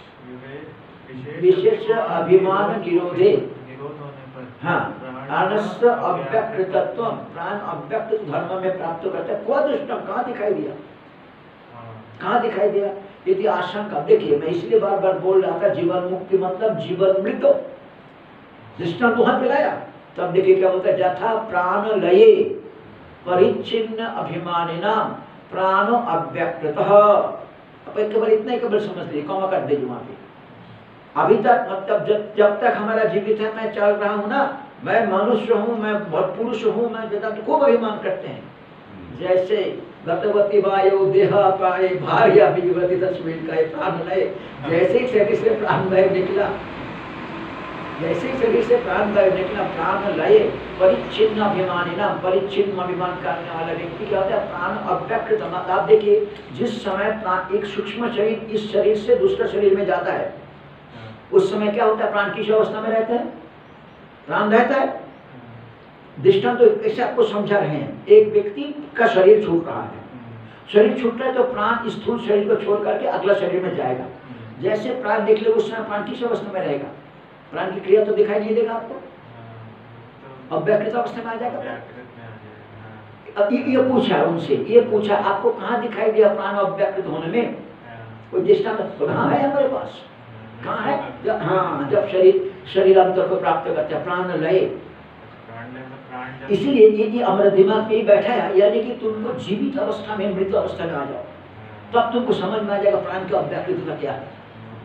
[SPEAKER 1] विशेष अभिमान निरोधे, हाँ, प्राणस्य अव्यक्तत्व, प्राण अव्यक्त धर्म में प्राप्त करता है, को दृष्टम, कहाँ दिखाई दिया? कहाँ दिखाई दिया? यदि आशंका, देखिए मैं इसलिए बार बार बोल रहा था जीवन मुक्ति मतलब जीवन मृत्यु, दृष्टांत वहां पे लाया, तब देखिए क्या होता है, यथा प्राण लये परिच्छिन्न अभिमानिना प्राण अव्यक्ततः, अब केवल इतना ही केवल समझ लीजिए, कॉमा कर दीजिए वहां पे। अभी तक मतलब जब तक हमारा जीवित है, मैं चल रहा हूँ ना, मैं मनुष्य हूँ, मैं बहुत पुरुष हूँ, मैं वेदा तो खूब अभिमान करते हैं, जैसे गतवती वायु देह पाए भार्या विजवती तस्वीर का प्राण लय, जैसे ही शरीर से प्राण लय निकला, जैसे ही शरीर से प्राण लय निकला, प्राण लय परिच्छिन्न अभिमानी ना, परिच्छिन्न अभिमान करने वाला व्यक्ति क्या होता है, प्राण अव्यक्त। आप देखिए जिस समय प्राण एक सूक्ष्म शरीर इस शरीर से दूसरे शरीर में जाता है, उस समय क्या होता है, प्राण किस अवस्था में रहता है? प्राण रहता है। दृष्टांत तो कैसे आपको समझा रहे हैं, एक व्यक्ति का शरीर छूट रहा है, शरीर छूट रहा है तो प्राण स्थूल शरीर को छोड़ करके अगला शरीर में जाएगा, जैसे प्राण निकले उस समय प्राण किस अवस्था में रहेगा? प्राण की क्रिया तो दिखाई नहीं देगा आपको, अव्यक्त अवस्था में आ जाएगा। अब ये पूछा उनसे, ये पूछा आपको कहाँ दिखाई दिया प्राण अव्यक्त होने में? कोई दृष्टांत कहाँ है हमारे पास? कहाँ है? हाँ, जब शरीर अंतर को प्राप्त करता है, प्राण लय। इसीलिए ये हमारे दिमाग में ही बैठा है, यानी कि तुमको जीवित अवस्था में मृत अवस्था में आ जाओ, तब तो तुमको समझ में आ जाएगा प्राण का अव्यक्तता क्या है।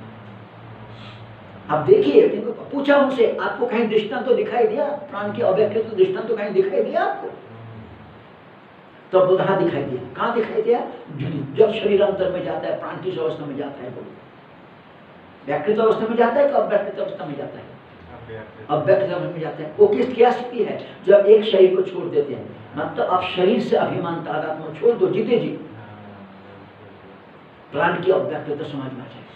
[SPEAKER 1] अब देखिए, पूछा उनसे, आपको कहीं दृष्टांत तो दिखाई दिया प्राण की अव्यक्त दृष्टांत तो कहीं दिखाई दिया आपको? तब कहाँ दिखाई दिया? कहाँ दिखाई दिया? जब शरीर अंतर में जाता है, प्राण किस अवस्था में जाता है? बोलो, व्याकृत अवस्था में जाता है कि अव्यक्त अवस्था में जाता है? अव्यक्त अवस्था में जाता है। वो किस क्या स्थिति है? जब एक शरीर को छोड़ देते हैं, मतलब आप शरीर से अभिमान तादात्म्य छोड़ दो, जीते जी प्राण की अव्यक्तता समझ में आ जाए।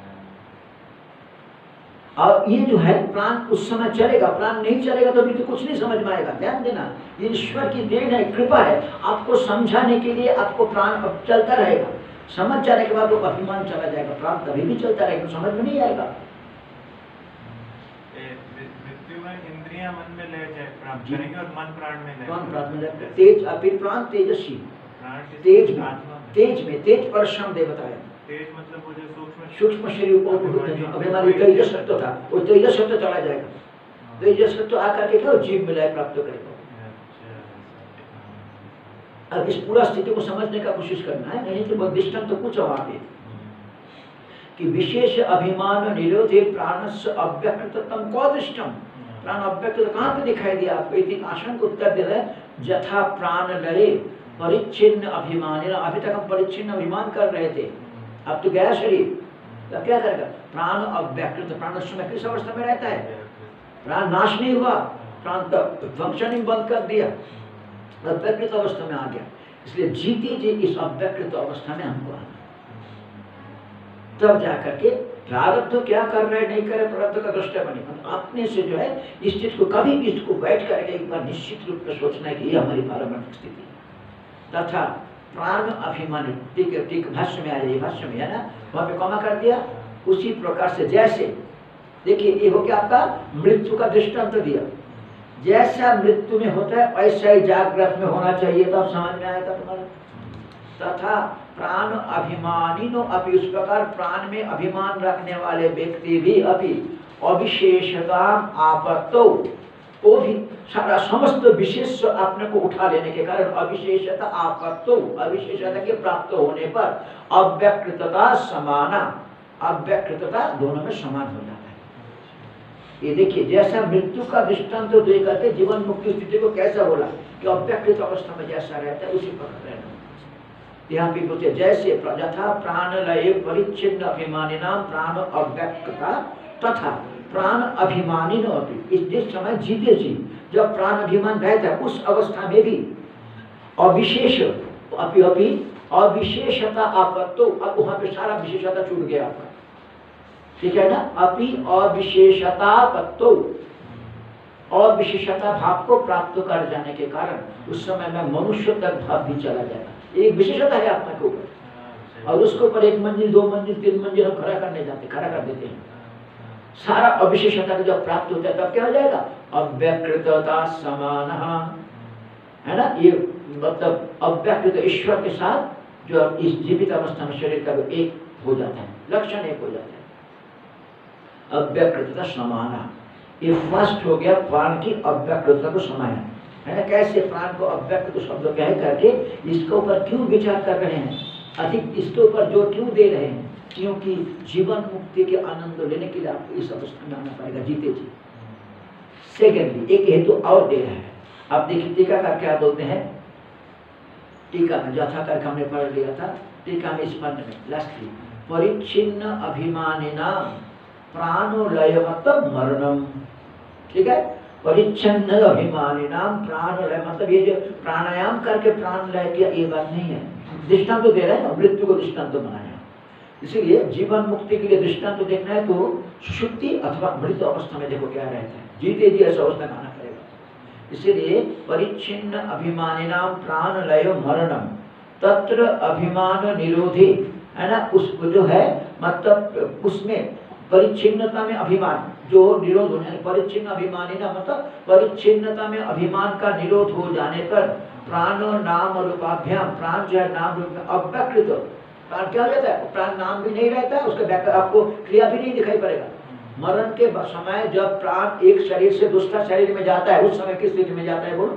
[SPEAKER 1] और ये जो है प्राण उस समय चलेगा, प्राण नहीं चलेगा तो भी तो कुछ नहीं समझ में आएगा। ध्यान देना, ये ईश्वर की देन है, कृपा है, आपको समझाने के लिए आपको प्राण अब चलता रहेगा, समझ जाने के बाद वो अभिमान चला जाएगा, प्राण तभी भी चलता रहेगा, समझ में नहीं आएगा।
[SPEAKER 2] मृत्यु में इंद्रियां मन में लय जाए, प्राप्त करेंगे और मन प्राण में लय,
[SPEAKER 1] प्राण प्राण में लय, तेज अपिर प्राण तेजस्वी, तेज में तेज परिश्रम दे बताया।
[SPEAKER 2] तेज मतलब वो जो
[SPEAKER 1] सूक्ष्म शरीर को अभिमानी तेजस सत्व था, वो तेजस सत्व चला जाएगा, तेजस सत्व आकर के क्या जीव में लय प्राप्त करेगा। अब इस पूरा स्थिति को समझने का कोशिश करना है, नहीं तो दृष्टांत तो कुछ वहां पे कि विशेष अभिमान निरोधे प्राणस्य अव्यक्तत्वं को दृष्टम, प्राण अव्यक्त कहाँ पे दिखाई दिया आपको? इति आशंक उत्तर दे रहे हैं, यथा प्राण लये परिच्छिन्न अभिमान, अभी तक हम परिच्छिन्न अभिमान कर रहे थे, अब तो गया शरीर, तो क्या करेगा? प्राण अव्यक्त, प्राण उस समय किस अवस्था में रहता है? प्राण नाश नहीं हुआ, प्राण तक फंक्शनिंग बंद कर दिया, अव्यक्त अवस्था में आ गया। इसलिए जीते जी इस अव्यक्त अवस्था में हमको आना, तब जाकर के प्रारब्ध क्या कर रहे नहीं कर रहे, प्रारब्ध का दृष्टा बने। अपने से जो है इस चीज को कभी भी इसको बैठ करके एक बार निश्चित रूप में सोचना है कि ये हमारी पारमार्थिक स्थिति है। तथा प्राण अभिमानी, ठीक भाष्य में आ जाइए, भाष्य में है ना, वहां पे कॉमा कर दिया। उसी प्रकार से जैसे देखिए, ये हो गया आपका मृत्यु का दृष्टांत दिया, जैसा मृत्यु में होता है वैसा ही जागृत में होना चाहिए, तब समझ में आएगा तुम्हारा। तथा प्राण अभिमानी नो अपि, उस प्रकार प्राण में अभिमान रखने वाले व्यक्ति भी अभी अविशेषता आपत्तो, वो भी सारा समस्त विशेष अपने को उठा लेने के कारण अविशेषता आपत्तो, अविशेषता के प्राप्त होने पर अव्यक्तता समाना, अव्यक्तता दोनों में समान हो जाता है। ये देखिए, जैसा मृत्यु का दृष्टांत तो दे करके जीवन मुक्ति स्थिति को कैसा बोला कि अव्यक्त अवस्था में जैसा रहता है उसी प्रकार रहना। यहाँ पे बोलते जैसे यथा प्राण लय परिच्छिन्न अभिमानिनां प्राण अव्यक्तता, तथा प्राण अभिमानी न होती। इस जिस समय जीते जी जब प्राण अभिमान रहता है उस अवस्था में भी अविशेष अविशेषता आपत्तो, अब वहां पे सारा विशेषता छूट गया आपका, ठीक है ना। अपि अविशेषता पत्तो, अविशेषता भाव को प्राप्त कर जाने के कारण उस समय में मनुष्य तक भाव भी चला जाएगा। एक विशेषता है आत्मा के ऊपर, और उसके ऊपर 1 मंजिल 2 मंजिल 3 मंजिल हम खड़ा करने जाते, खड़ा कर देते हैं। सारा अविशेषता का जब प्राप्त होता है तब क्या हो जाएगा, अव्यकृतता समान, है ना। ये मतलब अव्यकृत ईश्वर के साथ जो इस जीवित अवस्था में शरीर का एक हो जाता है, लक्षण एक हो जाता है। अव्यकृतता समान, ये फर्स्ट हो गया प्राण की अव्यकृतता को समाया, है ना। कैसे प्राण को अव्यकृत शब्द कह करके इसके ऊपर क्यों विचार कर रहे हैं, अधिक इसके ऊपर जोर क्यों दे रहे हैं, क्योंकि जीवन मुक्ति के आनंद लेने के लिए आपको इस अवस्था में आना पड़ेगा जीते जी। सेकेंडली एक हेतु और दे रहे हैं, आप देखिए टीकाकार क्या बोलते हैं, टीका में यथा करके हमने पढ़ लिया था, टीका में स्पंद में लास्टली परिच्छिन्न अभिमानिना प्राणोलय मतलब मरणम, ठीक है। परिच्छिन्न अभिमानिना प्राणोलय मतलब ये जो प्राणायाम करके प्राण लय किया, ये बात नहीं है। दृष्टांत तो दे रहे हैं ना, मृत्यु को दृष्टांत तो बनाया, इसीलिए जीवन मुक्ति के लिए दृष्टांत तो देखना है तो सुषुप्ति अथवा मृत अवस्था में देखो क्या रहता है, जीते जी ऐसा अवस्था में आना पड़ेगा। इसीलिए परिच्छिन्न अभिमानिनाम प्राणलय मरणम तत्र अभिमान निरोधे, है ना। उसको जो है मतलब उसमें परिच्छिन्नता में अभिमान जो निरोध हो जाने, परिच्छिन्न अभिमानी ना मतलब परिच्छिन्नता में अभिमान का निरोध हो जाने पर प्राण नाम रूपाभ्याम, प्राण जो है नाम रूप में अव्यकृत, प्राण क्या हो जाता है, प्राण नाम भी नहीं रहता है, उसका आपको क्रिया भी नहीं दिखाई पड़ेगा। मरण के समय जब प्राण एक शरीर से दूसरा शरीर में जाता है उस समय किस स्थिति में जाता है, बोलो,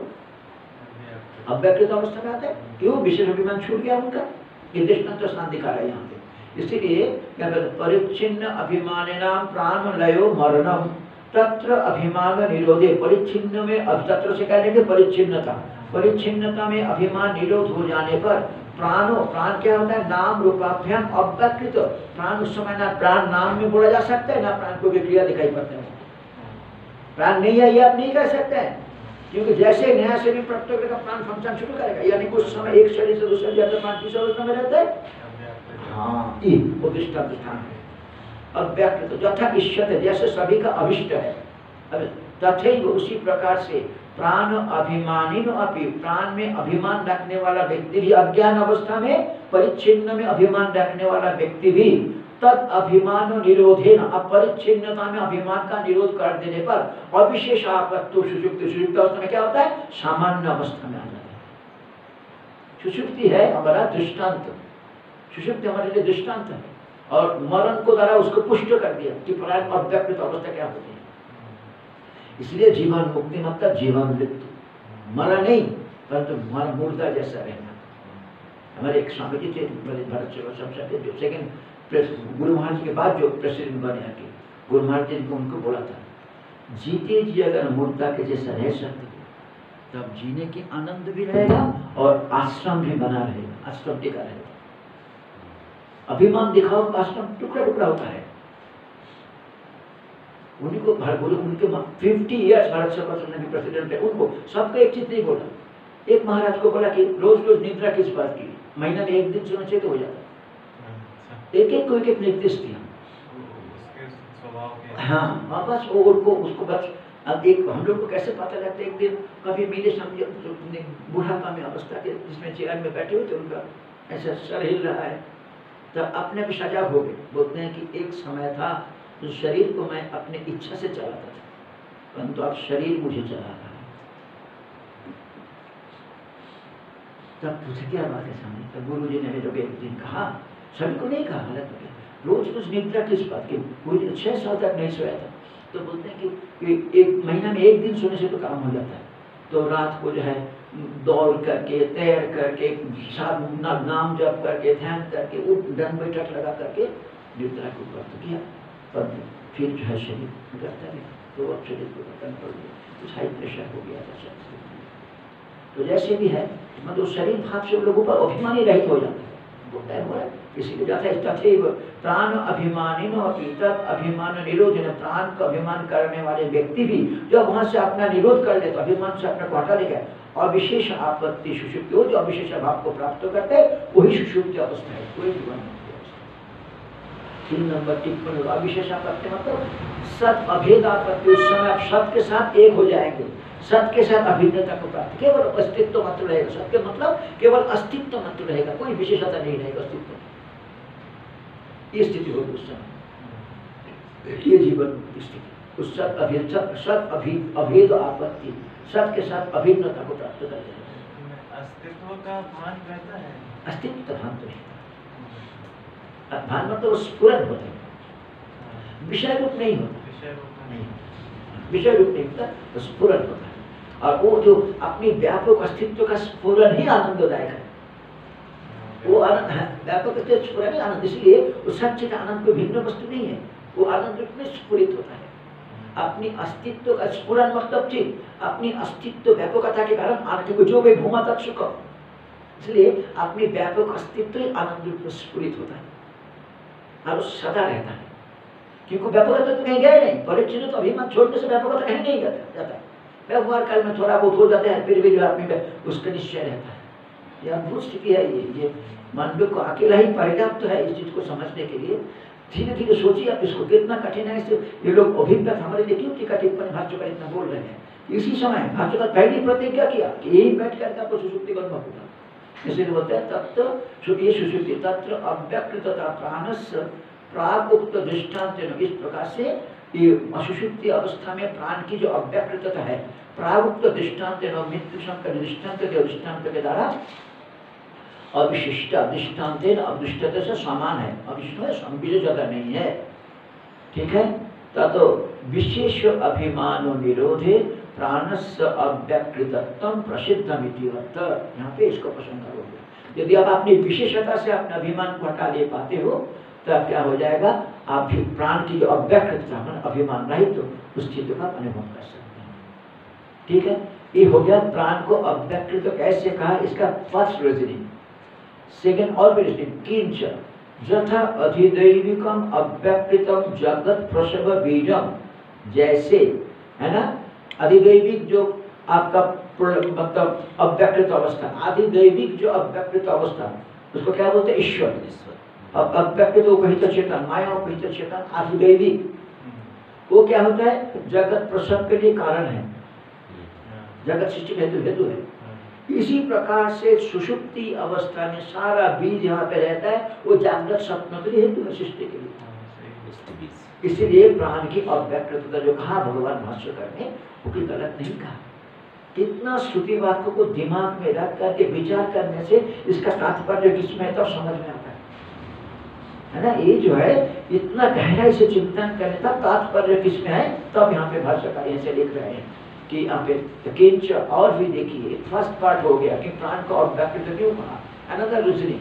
[SPEAKER 1] अव्यकृत अवस्था में आता है। क्यों, विशेष अभिमान छूट गया उनका, ये दृष्टांत तो स्थान दिखा रहा है यहाँ पे। इसीलिए क्या कहते हैं, परिच्छिन्न अभिमानिनाम प्राण लयो मरणम तत्र अभिमान निरोधे, परिच्छिन्न में तत्र से कह लेंगे परिच्छिन्नता, परिच्छिन्नता में अभिमान निरोध हो जाने पर प्राणो, प्राण क्या होता है, नाम रूपाभ्याम अव्यकृत, प्राण उस समय ना प्राण नाम में बोला जा सकता है ना प्राण को भी क्रिया दिखाई पड़ता है। प्राण नहीं है ये आप नहीं कह सकते हैं, क्योंकि जैसे नया शरीर प्राप्त करेगा प्राण फंक्शन शुरू करेगा, यानी कुछ समय एक शरीर से दूसरे शरीर प्राण किस अवस्था में रहता है, हाँ ये वो दृष्टांत स्थान है। अव्यकृत यथा इष्यते, जैसे सभी का अभिष्ट है, तथैव उसी प्रकार से प्राण अभिमानी अपि, प्राण में अभिमान रखने वाला व्यक्ति भी, अज्ञान अवस्था में परिच्छिन्न में अभिमान रखने वाला व्यक्ति भी तद अभिमान निरोधेन, अपरिच्छिन्नता में अभिमान का निरोध कर देने पर अविशेष आपत्तो सुषुप्ति, सुषुप्ति अवस्था में क्या होता है, सामान्य अवस्था में आ जाता है। सुषुप्ति है हमारा दृष्टांत, सुषुप्ति हमारे लिए दृष्टांत है, और मरण को द्वारा उसको पुष्ट कर दिया कि प्राण अव्यकृत अवस्था क्या होती है। इसलिए जीवन मुक्ति मतलब जीवन मृत्यु, मरा नहीं परंतु मुर्दा जैसा रहना। हमारे एक स्वामी जी थे भरत सेवा, जो सेकंड गुरु महाराज के बाद जो प्रेसिडेंट बने आके, गुरु महाराज जी को उनको बोला था, जीते जी अगर मुर्दा के जैसा रह सकते तब जीने की आनंद भी रहेगा और आश्रम भी बना रहेगा, आश्रम टिका रहेगा। अभिमान दिखाओ आश्रम टुकड़ा टुकड़ा होता है। उनको उनके 50 इयर्स भारत सेवा समिति के प्रेसिडेंट है, उनको सबको एक चीज नहीं बोला। एक महाराज को बोला कि रोज रोज निद्रा किस बात की, महीना में एक दिन सोना चाहिए तो हो जाता। एक एक को एक एक निर्देश दिया, हाँ बस वो उनको उसको बस। अब एक हम लोग को कैसे पता लगता है, एक दिन कभी मिले समझे बुढ़ापा में अवस्था के जिसमें चेयर में बैठे हुए थे, उनका ऐसा सर हिल रहा है, तो अपने भी सजाग हो गए। बोलते हैं कि एक समय था तो शरीर को मैं अपने इच्छा से चलाता था, परंतु अब शरीर मुझे चला रहा है। तब पूछे क्या बात है सामने, तो गुरु जी ने जब एक दिन कहा, सभी को नहीं कहा, हालांकि रोज कुछ निद्रा किस बात की, गुरु जी 6 साल तक नहीं सोया था। तो बोलते हैं कि एक महीना में एक दिन सोने से तो काम हो जाता है। तो रात को जो है दौड़ करके, तैर करके, नाम जप करके, ध्यान करके, दंड बैठक लगा करके निद्रा को प्राप्त किया। पर फिर जो है शरीर करता है, तो अब शरीर को खत्म कर दिया, कुछ हाई प्रेशर हो गया था। तो जैसे भी है मतलब शरीर भाव से लोगों पर अभिमानी रहित हो जाता है, वो टाइम हो रहा है इसीलिए तथैव प्राण अभिमानिनो अपि तत् अभिमान निरोधन, प्राण का अभिमान करने वाले व्यक्ति भी जब वहां से अपना निरोध कर ले तो अभिमान से अपने को हटा लेगा। अविशेष आपत्ति सुषुप्ति हो, जो अविशेष भाव को प्राप्त करते हैं वही सुषुप्ति अवस्था है, कोई जीवन मुक्ति अवस्था। 3 नंबर टिप्पणी, अविशेष आपत्ति मतलब सत अभेद आपत्ति, उस समय आप सत के साथ एक हो जाएंगे, सत के साथ अभिन्नता को प्राप्त, केवल अस्तित्व मात्र रहेगा। सत्य मतलब केवल अस्तित्व मात्र रहेगा, कोई विशेषता नहीं रहेगा अस्तित्व। ये स्थिति होगी उस समय, ये जीवन मुक्ति स्थिति। उस सत अभेद आपत्ति, सत के साथ अभिन्नता को प्राप्त कर जाएगा।
[SPEAKER 2] अस्तित्व का भान रहता है,
[SPEAKER 1] अस्तित्व का भान तो नहीं, भान मतलब स्फुरन होता है, विषय रूप नहीं होता, विषय रूप नहीं होता, स्फुरन होता है। और वो जो अपनी व्यापक अस्तित्व का स्फुरन ही आनंददायक है, वो आनंद है, व्यापक स्फुरन ही आनंद। इसलिए उस सच्चे का आनंद कोई भिन्न वस्तु नहीं है, वो आनंद रूप में स्फुरित होता है। अपनी अस्तित्व का स्फुरन मतलब चीज अपनी अस्तित्व व्यापकता के कारण आनंद को जो भी भूमा तक सुख, इसलिए अपनी व्यापक अस्तित्व ही आनंद रूप में स्फुरित होता है और सदा रहता है। क्योंकि व्यापकता तो कहीं गए नहीं, परिचित तो अभिमान छोड़ने से व्यापकता कहीं नहीं जाता। व्यवहार काल में थोड़ा बहुत हो जाता है, फिर भी जो आदमी उसका निश्चय रहता है। यह अद्भुत स्थिति है, ये मानव को अकेला ही पर्याप्त है इस चीज को समझने के लिए। धीरे धीरे सोचिए आप इसको, कितना कठिन है। इससे ये लोग अभिप्राय हमारे लिए क्यों टीका टिप्पणी भाष्यकार इतना बोल रहे हैं। इसी समय भाष्यकार पहली प्रतिज्ञा किया कि यही बैठ करके आपको सुषुप्ति का अनुभव होगा। इसलिए बोलते हैं तत्व ये सुषुप्ति तत्र अव्यक्तता प्राणस्य प्राग उक्त दृष्टांत। इस प्रकार से ये सुषुप्ति अवस्था में प्राण की जो अव्यक्तता है, प्राग उक्त दृष्टांत मृत्यु संकर दृष्टांत के द्वारा अविशिष्ट दृष्टांत अदृष्टता से समान है, अविशिष्ट विशेषता नहीं है। ठीक है, ततो विशेष अभिमान निरोधे प्राणस्य अव्यक्तत्वं प्रसिद्धमिति अर्थ। यहाँ पे इसको प्रसंग करोगे। यदि आप अपनी विशेषता से अपने अभिमान को हटा ले पाते हो तब क्या हो जाएगा, आप भी प्राण की जो अव्यक्तता अभिमान रहित तो उस चीज का अनुभव कर सकते हैं। ठीक है, ये हो गया प्राण को अव्यक्त कैसे कहा, इसका फर्स्ट रीजनिंग। सेकेंड और भी रीजनिंग, किंच यथा अधिदैविकम अव्यक्तम जगत प्रसव बीजम, जैसे है ना अधिदैविक जो आपका मतलब अव्यक्त अवस्था, अधिदैविक जो अव्यक्त अवस्था उसको क्या बोलते हैं, ईश्वर। अब अव्यक्त उपहित चेतन, माया उपहित चेतन अधिदैविक, वो क्या होता है, जगत प्रसव के लिए कारण है, जगत सृष्टि हेतु है। इसी प्रकार से सुषुप्ति अवस्था में सारा बीज यहाँ पे रहता है, वो जागृत स्वप्न के लिए हेतु है, सृष्टि के लिए। इसीलिए प्राण की अव्यक्तता जो कहा भगवान भाष्यकार ने, वो कोई गलत नहीं कहा। इतना श्रुति वाक्य को दिमाग में रख करके विचार करने से इसका तात्पर्य किसमें तब समझ में आता है ना। ये जो है इतना गहराई से चिंतन करने तब तात्पर्य किसमें है, तब यहाँ पे भाष्यकार ऐसे लिख रहे हैं कि यहाँ पे किंच। और भी देखिए, फर्स्ट पार्ट हो गया कि प्राण को अव्यक्त क्यों कहा, अनदर रीजनिंग।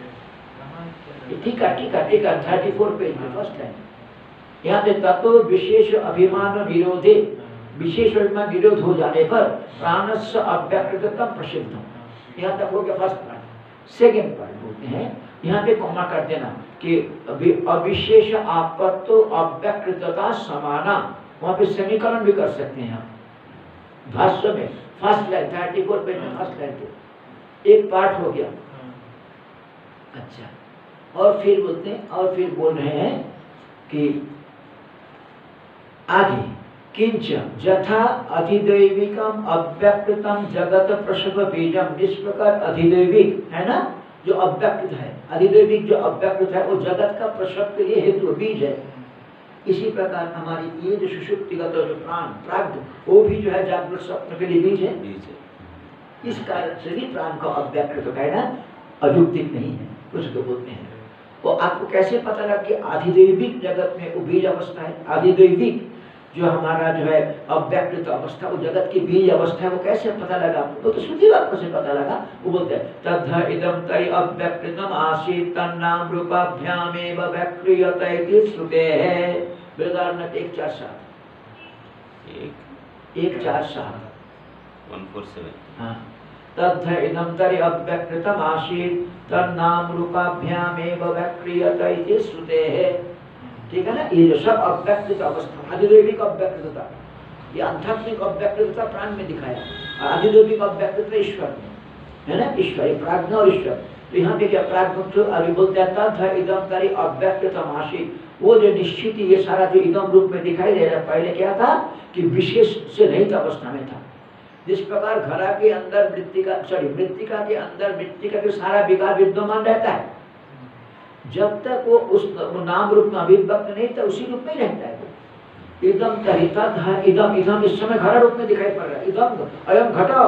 [SPEAKER 1] ठीक है 34 पेज में फर्स्ट है। यहाँ पे तत्व विशेष अभिमान विरोधे, विशेष अभिमान विरोध हो जाने पर प्राणस्य अव्यक्तत्वं प्रसिद्धम। यहाँ तक हो गया फर्स्ट पार्ट। सेकेंड पार्ट बोलते हैं, यहाँ पे कॉमा कर देना कि अविशेष आपत्तो अव्यक्तता समाना, वहाँ पे समीकरण भी कर सकते हैं आप भाष्य में। फर्स्ट लाइन 34 पेज में फर्स्ट लाइन पे एक पार्ट हो गया। अच्छा, और फिर बोलते हैं, और फिर बोल रहे हैं कि आगे किंच यथा अधिदैविकम अव्यक्तम जगत प्रसव बीजम, जिस प्रकार अधिदैविक है ना जो अव्यक्त है, अधिदैविक जो अव्यक्त है वो जगत का प्रसव के लिए हेतु बीज है। इसी प्रकार हमारी ये जो सुषुप्तिगत जो प्राण प्राग्ञ, वो भी जो है जागृत स्वप्न के लिए बीज है। इस कारण से भी प्राण को अव्यक्त तो कहना अयुक्तिक नहीं है, कुछ तो बोलते हैं। वो आपको कैसे पता लगा कि अधिदैविक जगत में वो बीज अवस्था है, अधिदैविक जो हमारा जो है अव्यक्त अवस्था वो जगत की बीज अवस्था है, वो कैसे पता लगा आपको, तो श्रुति वाक्य से पता लगा। वो बोलते हैं तद्ध इदं तरि अव्यक्तम आसीत् तन्नाम रूपाभ्यामेव व्यक्रियत इति श्रुतेः। बृहदारण्यक 147 147 147। हाँ, तद्ध इदं तरि अव्यक्तम आसीत् तन्नाम रूपाभ्यामेव व्यक्रियत इति श्रुतेः। ठीक है ना, ये जो सब अव्यक्तित अवस्था, अधिदैविक अव्यक्तता, ये आध्यात्मिक अव्यक्तता प्राण में दिखाया, और अधिदैविक अव्यक्तता ईश्वर में है ना, ईश्वर प्राज्ञ और ईश्वर। तो यहाँ पे क्या प्राज्ञ अभी बोलते हैं तद्ध इदं तरि अव्यक्तम आसीत्, वो जो निश्चित ये सारा जो इदम रूप में दिखाई दे रहा है, पहले क्या था कि विशेष से रहित अवस्था में था। जिस प्रकार घड़ा के अंदर मृत्तिका के अंदर मृत्तिका के सारा विकार विद्यमान रहता है, जब तक वो उस नाम रूप में अभिव्यक्त नहीं था उसी रूप में रहता है। इदम तरि तद्ध इदम, इदम इस समय घड़ा रूप में दिखाई पड़ रहा है। इदम अयम घटो,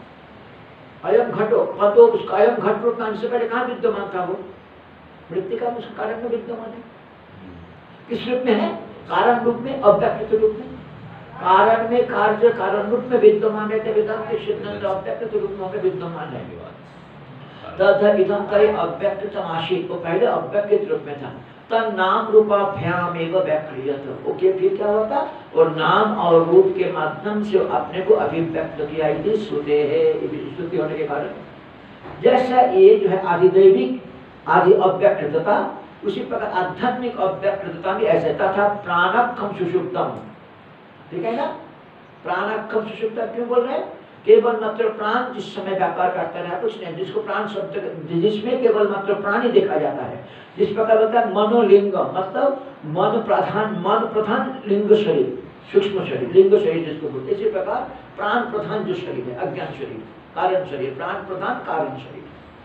[SPEAKER 1] अयम घटो, पतो उसका अयम घट रूप में से पहले कहाँ विद्यमान था? वो मृत्तिका में कारण में विद्यमान है। किस रूप में है? कारण रूप में, अव्यक्त रूप में। कारण में कार्य कारण रूप में विद्यमान रहते, वेदांत सिद्धांत अव्यक्त रूप में विद्यमान है। तद्ध इदं तरि अव्यक्तम आसीत्, वो पहले अव्यक्त रूप में था। तन् नाम रूपाभ्याम एव व्यक्रियत, ओके फिर क्या होता? और नाम और रूप के माध्यम से अपने को अभिव्यक्त किया, इति श्रुते है, श्रुति होने के कारण। जैसा ये जो है आदिदैविक आदि अव्यक्तता, उसी प्रकार आध्यात्मिक अव्यक्तता भी ऐसे तथा प्राणखम सुषुप्तम, ठीक है ना? प्राणखम सुषुप्तम क्यों बोल रहे हैं? केवल मात्र प्राण जिस समय व्यापार करता रहा कुछ नहीं, जिसको प्राण शब्द जिसमें केवल मात्र प्राण ही देखा जाता है। जिस प्रकार होता है मनोलिंग, मतलब मन प्रधान लिंग शरीर, सूक्ष्म शरीर, लिंग शरीर जिसको बोलते, इसी प्रकार प्राण प्रधान जो शरीर है, अज्ञान शरीर, कारण शरीर, प्राण प्रधान कारण शरीर,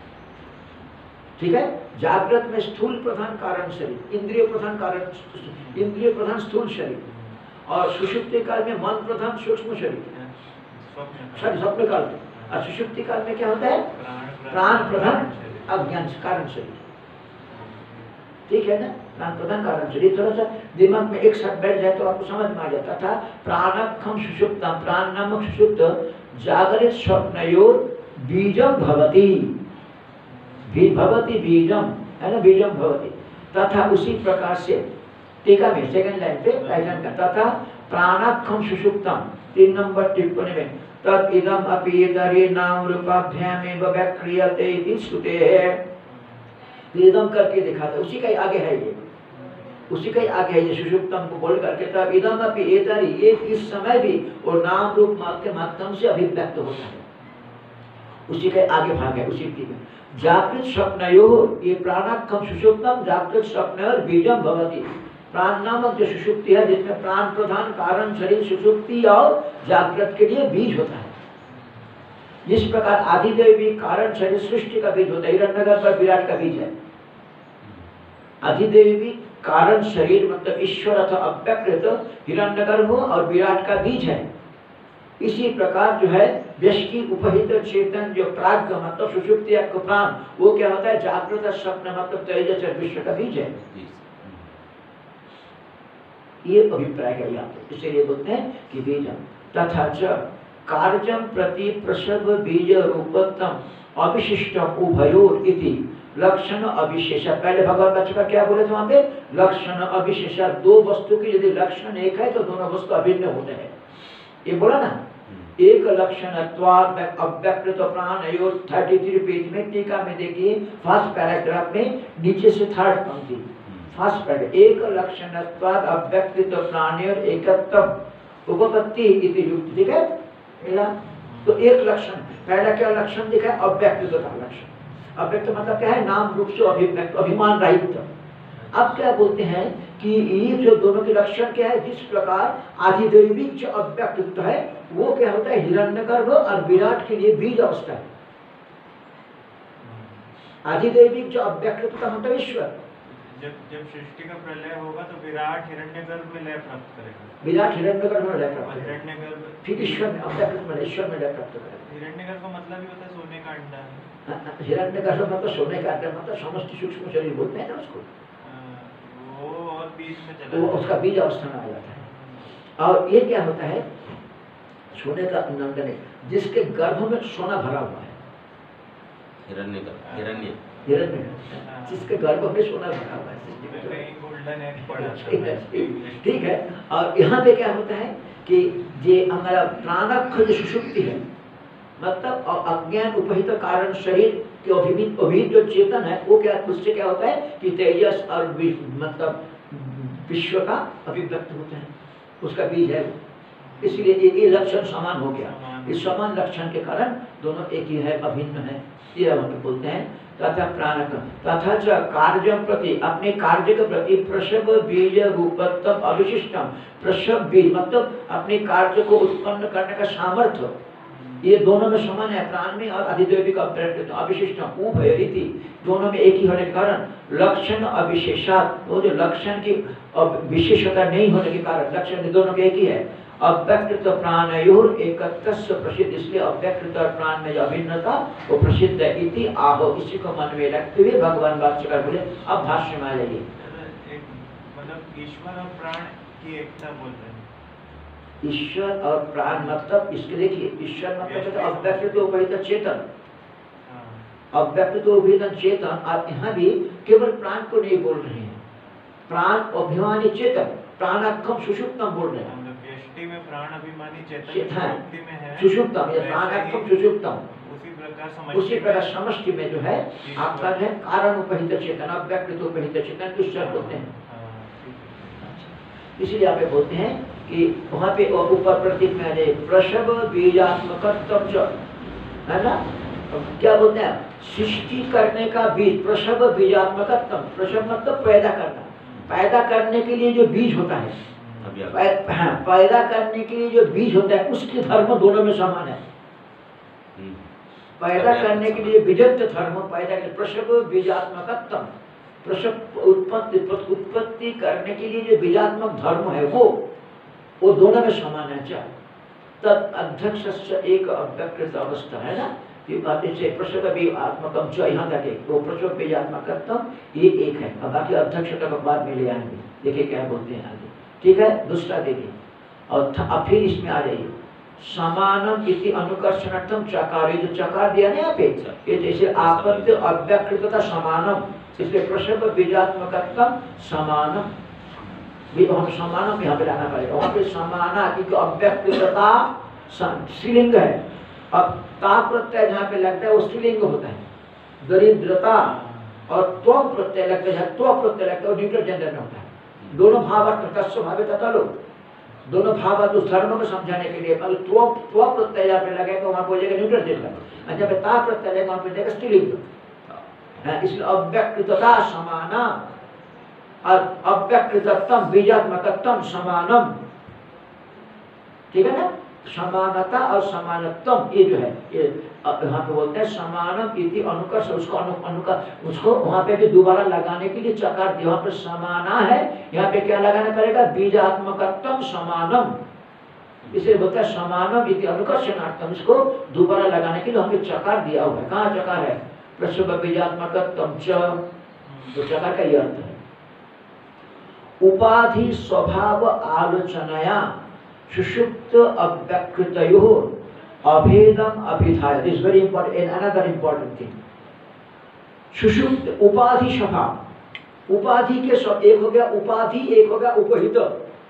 [SPEAKER 1] ठीक है। जागृत में स्थूल प्रधान कारण शरीर, इंद्रिय प्रधान कारण, इंद्रिय प्रधान स्थूल शरीर, और सुषुप्ति काल में मन प्रधान सूक्ष्म शरीर, स्वप्न काल में। और सुषुप्ति काल में क्या होता है? प्राण प्रधान अज्ञान कारण शरीर, ठीक है ना? प्राण प्रधान कारण शरीर। थोड़ा सा दिमाग में एक साथ बैठ जाए तो आपको समझ में आ जाता था। प्राणखम सुषुप्तम, प्राण नामक सुषुप्त जागृत स्वप्नयोर बीजम भवति, भवति बीजम, है ना, बीजम भवति। तथा उसी प्रकार से टीका में सेकंड लाइन पे राइट का तथा प्राणखम सुषुप्तम 3 नंबर टिप्पणी में तत् इदम अपि तरि नाम रूपाभ्यामेव व्यक्रियते इति श्रुतेः। इदम करके दिखाता, उसी का ही आगे है ये, उसी का ही आगे है ये सुषुप्तम को बोल करके तब इदम अपि तरि, ये इस समय भी और नाम रूप के माध्यम से अभिव्यक्त होता है, उसी का आगे भाग है। उसी की जागृत स्वप्नयोः, ये प्राणखम सुषुप्तम जागृत स्वप्नयोर बीजम भवति। प्राण नामक जो सुषुप्ति है जिसमें प्राण प्रधान कारण शरीर सुषुप्ति और जागृत के लिए बीज होता है। जिस प्रकार आदिदेवी कारण शरीर सृष्टि का बीज होता है, हिरण्यगर्भ पर विराट का बीज है। आदिदेवी कारण शरीर मतलब ईश्वर अथवा अव्यक्त हिरण्यगर्भ और विराट का बीज है। इसी प्रकार जो है व्यष्टि उपहित चेतन जो प्राज्ञ मतलब सुषुप्ति को प्राण, वो क्या होता है? जागृत स्वप्न मतलब तेजस विश्व का बीज है। ये अभिप्राय है यहाँ पे, इसलिए बोलते हैं कि बीजम तथा च कार्यम प्रति प्रसव बीज रूपत्तम अविशिष्टम उभयोर इति लक्षण अविशेष। पहले भगवान बच्चा क्या बोले थे वहां पे? लक्षण अविशेष, दो वस्तु की यदि लक्षण एक है तो दोनों वस्तु अभिन्न होते हैं, ये बोला ना। एक लक्षणत्वात् अव्यक्त प्राणयोर 33 पेज में टीका में देखिए फर्स्ट पैराग्राफ में नीचे से थर्ड पंक्ति, फर्स्ट पैराग्राफ, एक लक्षणत्वात् अव्यक्त प्राणयोर एकत्व उपपत्ति इति युक्त, ठीक है मिला। तो एक लक्षण, पहला क्या लक्षण दिखा है? अव्यक्तता लक्षण। अव्यक्त मतलब क्या है? नाम रूप से अभिव्यक्त, अभिमान रहित। अब क्या बोलते हैं कि ये जो दोनों के लक्षण क्या है? जिस प्रकार आदिदैविक जो अव्यक्त है वो क्या होता है? हिरण्यगर्भ और विराट के लिए बीज अवस्था है। आदिदैविक जो अव्यक्तता मतलब ईश्वर।
[SPEAKER 2] जब सृष्टि का प्रलय होगा तो विराट हिरण्यगर्भ में लय प्राप्त करेगा,
[SPEAKER 1] विराट हिरण्यगर्भ में लय प्राप्त करेगा,
[SPEAKER 2] हिरण्यगर्भ
[SPEAKER 1] फिर ईश्वर में अव्यक्त में ईश्वर में लय प्राप्त करेगा।
[SPEAKER 2] हिरण्यगर्भ का मतलब ही होता है सोने का अंडा।
[SPEAKER 1] हिरण्यगर्भ मतलब सोने का अंडा मतलब समस्त सूक्ष्म शरीर बोलते हैं ना उसको,
[SPEAKER 2] वो और बीज में चला
[SPEAKER 1] वो उसका बीज अवस्था में आ जाता है। और ये क्या होता है? सोने का अंडा जिसके गर्भ में सोना भरा हुआ है,
[SPEAKER 3] हिरण्य
[SPEAKER 1] जिसके गर्भ में सोना भरा हुआ है,
[SPEAKER 2] गोल्डन एग पड़ा,
[SPEAKER 1] ठीक है। और यहाँ पे क्या होता है कि ये हमारा प्राणख जो सुषुप्ति है, मतलब अज्ञान उपहित कारण शरीर के अभिहित जो चेतन है वो क्या, उससे क्या होता है कि तेजस और मतलब विश्व का अभिव्यक्त होते हैं, उसका बीज है। इसलिए ये लक्षण समान हो गया। इस समान लक्षण के कारण दोनों एक ही है, अभिन्न है, ये हम बोलते हैं। तथा प्राणक तथा च कार्यम प्रति, अपने कार्य के प्रति प्रसव बीज रूपत्व अविशिष्टम, प्रसव बीज मतलब अपने कार्य को उत्पन्न करने का सामर्थ्य, ये दोनों में समान है, प्राण में और अधिदैविक अविशिष्टम उभयरिति, दोनों में एक ही होने के कारण लक्षण अविशेषात, वो जो लक्षण की विशेषता नहीं होने के कारण लक्षण दोनों के एक ही है। अव्यकृत प्राणयोर एकत्वस्य प्रसिद्ध, इसलिए अव्यकृत और प्राण में जो अभिन्नता वो प्रसिद्ध है। इति आहो, इसी को मन में रखते हुए भगवान भाष्यकार बोले। अब भाष्य में आ जाइए।
[SPEAKER 2] मतलब ईश्वर और प्राण की एकता बोल रहे हैं।
[SPEAKER 1] ईश्वर और प्राण मतलब इसके देखिए, ईश्वर मतलब अव्यकृत उपहित चेतन, अव्यक्त उपहित चेतन। आप यहाँ भी केवल प्राण को नहीं बोल रहे हैं, प्राण अभिमानी चेतन, प्राणात्म सुषुप्तम बोल रहे हैं।
[SPEAKER 2] में प्राण अभिमानी चेतन
[SPEAKER 1] सुषुप्ति
[SPEAKER 2] में है,
[SPEAKER 1] सुषुप्तम या प्राणात्म सुषुप्तम,
[SPEAKER 2] उसी प्रकार
[SPEAKER 1] समष्टि में जो है आपका है कारण उपहित चेतन, अव्यक्त उपहित चेतन ईश्वर बोलते हैं। इसीलिए आप बोलते हैं कि वहाँ पे ऊपर प्रतीक में आ जाए प्रसव बीजात्मकत्व, है ना, क्या बोलते हैं, सृष्टि करने का बीज, प्रसव बीजात्मकत्व, प्रसव मतलब पैदा करना, पैदा करने के लिए जो बीज होता है, पैदा करने के लिए जो बीज होता है उसके धर्म दोनों में समान है। पैदा करने के लिए बीजत्व धर्म, पैदा के प्रसव बीजात्मकत्व, प्रसव उत्पत्ति करने के लिए जो बीजात्मक धर्म है वो दोनों में समान है। तद अध्यक्ष एक अव्यकृत अवस्था है ना, ये बातें से प्रसव बीजात्मकम च यहाँ तक है, वो प्रसव बीजात्मकत्व ये एक है। अब बाकी अध्यक्षता को बाद में ले आएंगे, देखिए क्या बोलते हैं आगे, ठीक है। दूसरा देखिए और फिर इसमें आ जाइए समानम इति अनुकर्षणार्थम चकार, जो चकार दिया ना यहाँ पे, ये जैसे आपत्ति अव्यकृतता समानम, इसलिए प्रसव बीजात्मकत्व समानम, हम समानम यहाँ पे लाना पड़ेगा। वहाँ पे समाना क्योंकि अव्यकृतता स्त्रीलिंग है, अब ता प्रत्यय जहाँ पे लगता है वो स्त्रीलिंग होता है, दरिद्रता और त्वम प्रत्यय लगता है, त्व प्रत्यय लगता है वो न्यूट्रल जेंडर में होता है। दोनों भावार्थ तस्व भावे तथा लो, दोनों भावार्थ उस धर्म को समझाने के लिए त्व प्रत्यय जहाँ पे लगेगा वहाँ बोलेगा न्यूट्रल जेंडर, और जब ता प्रत्यय लगेगा वहाँ पे जाएगा स्त्रीलिंग। इसलिए अव्यकृतता समाना और अव्यकृतत्वम बीजात्मकत्वम समानम, ठीक है ना, समानता और समानत्वम ये जो है ये यहाँ पे बोलते हैं समानम इति अनुकर्ष, उसको वहाँ पे भी दोबारा लगाने के लिए चकार दिया, वहाँ पे समाना है, यहाँ पे क्या लगाना पड़ेगा, बीजात्मकत्वम समानम, इसलिए बोलते हैं समानम इति अनुकर्षणार्थम, इसको दोबारा लगाने के लिए वहाँ पे चकार दिया हुआ है। कहाँ चकार है, प्रसव बीजात्मकत्वम च, तो चकार का ये अर्थ है। उपाधि स्वभाव आलोचनया सुषुप्त अव्यकृतयोः अभेदम अभिधाय, this very important, another important thing. सुषुप्त उपाधि स्वभाव, उपाधि के एक हो गया उपाधि, एक हो गया उपहित,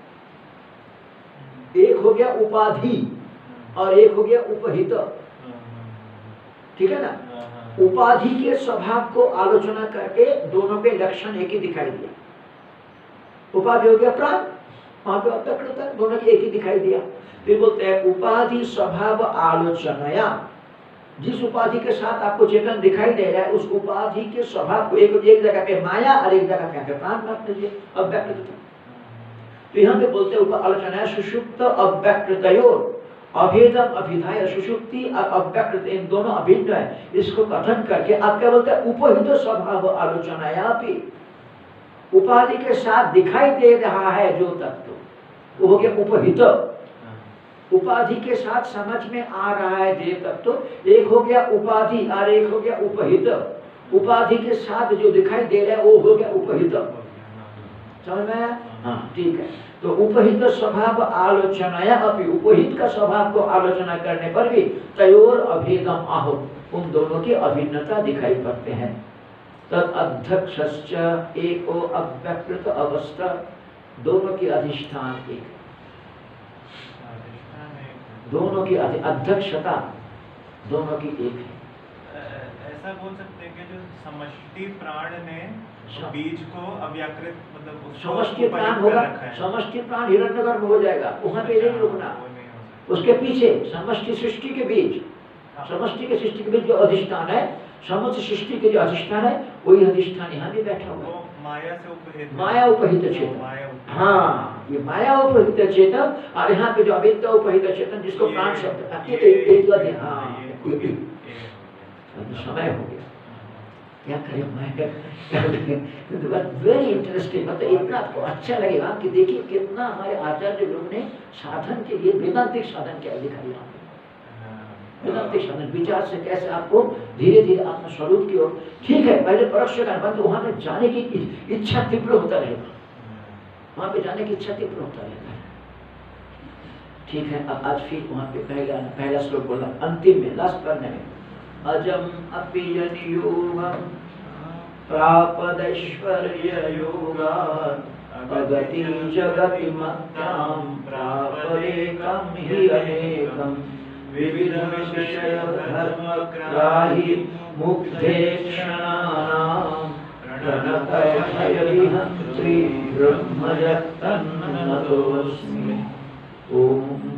[SPEAKER 1] एक हो गया उपाधि और एक हो गया उपहित, ठीक है ना। उपाधि के स्वभाव को आलोचना करके दोनों के लक्षण एक ही दिखाई दिया। उपाधि हो गया प्राण, वहां पे अव्यकृत, दोनों के एक ही दिखाई दिया। फिर बोलते हैं उपाधि स्वभाव आलोचनया, जिस उपाधि के साथ आपको चेतन दिखाई दे रहा है उस उपाधि के स्वभाव को एक जगह पे माया और एक जगह पे प्राण मान लीजिए अव्यकृत। तो यहाँ पे बोलते हैं आलोचना सुषुप्त अव्यकृतयोः अभेदम अभिधाय, सुषुप्ति और अव्यकृत इन दोनों अभिन्न है, इसको कथन करके आप क्या बोलते हैं उपहित स्वभाव आलोचनाया भी, उपाधि के साथ दिखाई दे रहा है जो तत्व वो हो गया उपहित, उपाधि के साथ समझ में आ रहा है जे तत्व, एक हो गया उपाधि और एक हो गया उपहित, उपाधि के साथ जो दिखाई दे रहा है वो हो गया उपहित, समझ में आया? हाँ ठीक है। तो उपहित स्वभाव आलोचनाया अपि, उपहित का स्वभाव को आलोचना करने पर भी तयोर अभेदम आहो, उन दोनों की अभिन्नता दिखाई पड़ते हैं। तद अध्यक्षश्च एको अव्यकृत अवस्था, दोनों की अधिष्ठान एक, दोनों की अध्यक्षता दोनों की एक है।
[SPEAKER 2] ऐसा बोल सकते हैं कि जो समष्टि प्राण ने
[SPEAKER 1] अच्छा।
[SPEAKER 2] बीज को अव्याकृत मतलब उसको
[SPEAKER 1] समष्टि प्राण
[SPEAKER 2] उपयुक्त
[SPEAKER 1] होगा,
[SPEAKER 2] रखा है।
[SPEAKER 1] समष्टि प्राण हिरण्यगर्भ हो जाएगा, वहां पे नहीं रुकना।
[SPEAKER 2] वो नहीं हो सकता।
[SPEAKER 1] उसके पीछे समष्टि सृष्टि के बीच,
[SPEAKER 2] हाँ।
[SPEAKER 1] समष्टि के सृष्टि के बीच जो अधिष्ठान है, समस्त सृष्टि के जो अधिष्ठान है, वही अधिष्ठान यहाँ भी बैठा हुआ है।
[SPEAKER 2] वो माया से उपहित है।
[SPEAKER 1] माया उपहित चेतन।
[SPEAKER 2] माया उपहित।
[SPEAKER 1] हाँ, ये माया उपहित चेतन, और यहाँ पे जो अविद्या उपहित चेतन, जिसको प्राण शब्द
[SPEAKER 2] ये
[SPEAKER 1] हाँ,
[SPEAKER 2] हो गया।
[SPEAKER 1] समय हो गया। क्या करें मैं वेरी इंटरेस्टिंग, मतलब इतना आपको अच्छा लगेगा कि देखिए कितना हमारे आचार्य लोग ने साधन के लिए वेदांतिक साधन क्या दिखाई यहाँ पे। वेदांतिक साधन विचार से कैसे आपको धीरे धीरे अपने स्वरूप की ओर, ठीक है पहले परोक्ष ज्ञान, परंतु वहां पे जाने की इच्छा तीव्र होता रहेगा, वहां पे जाने की इच्छा तीव्र होता रहेगा। ठीक है, अब आज फिर वहां पे पहला श्लोक बोला अंतिम में, लास्ट करने में, अजम अपि यनियोगम प्रापदैश्वर्य योगात् अगति जगति मत्यां प्रापदेकं हि अनेकं विविध विषय धर्म ग्राहि मुक्तेक्षणानां प्रणतयहंत्री ब्रह्मजत्तन्नतोऽस्मि। ओम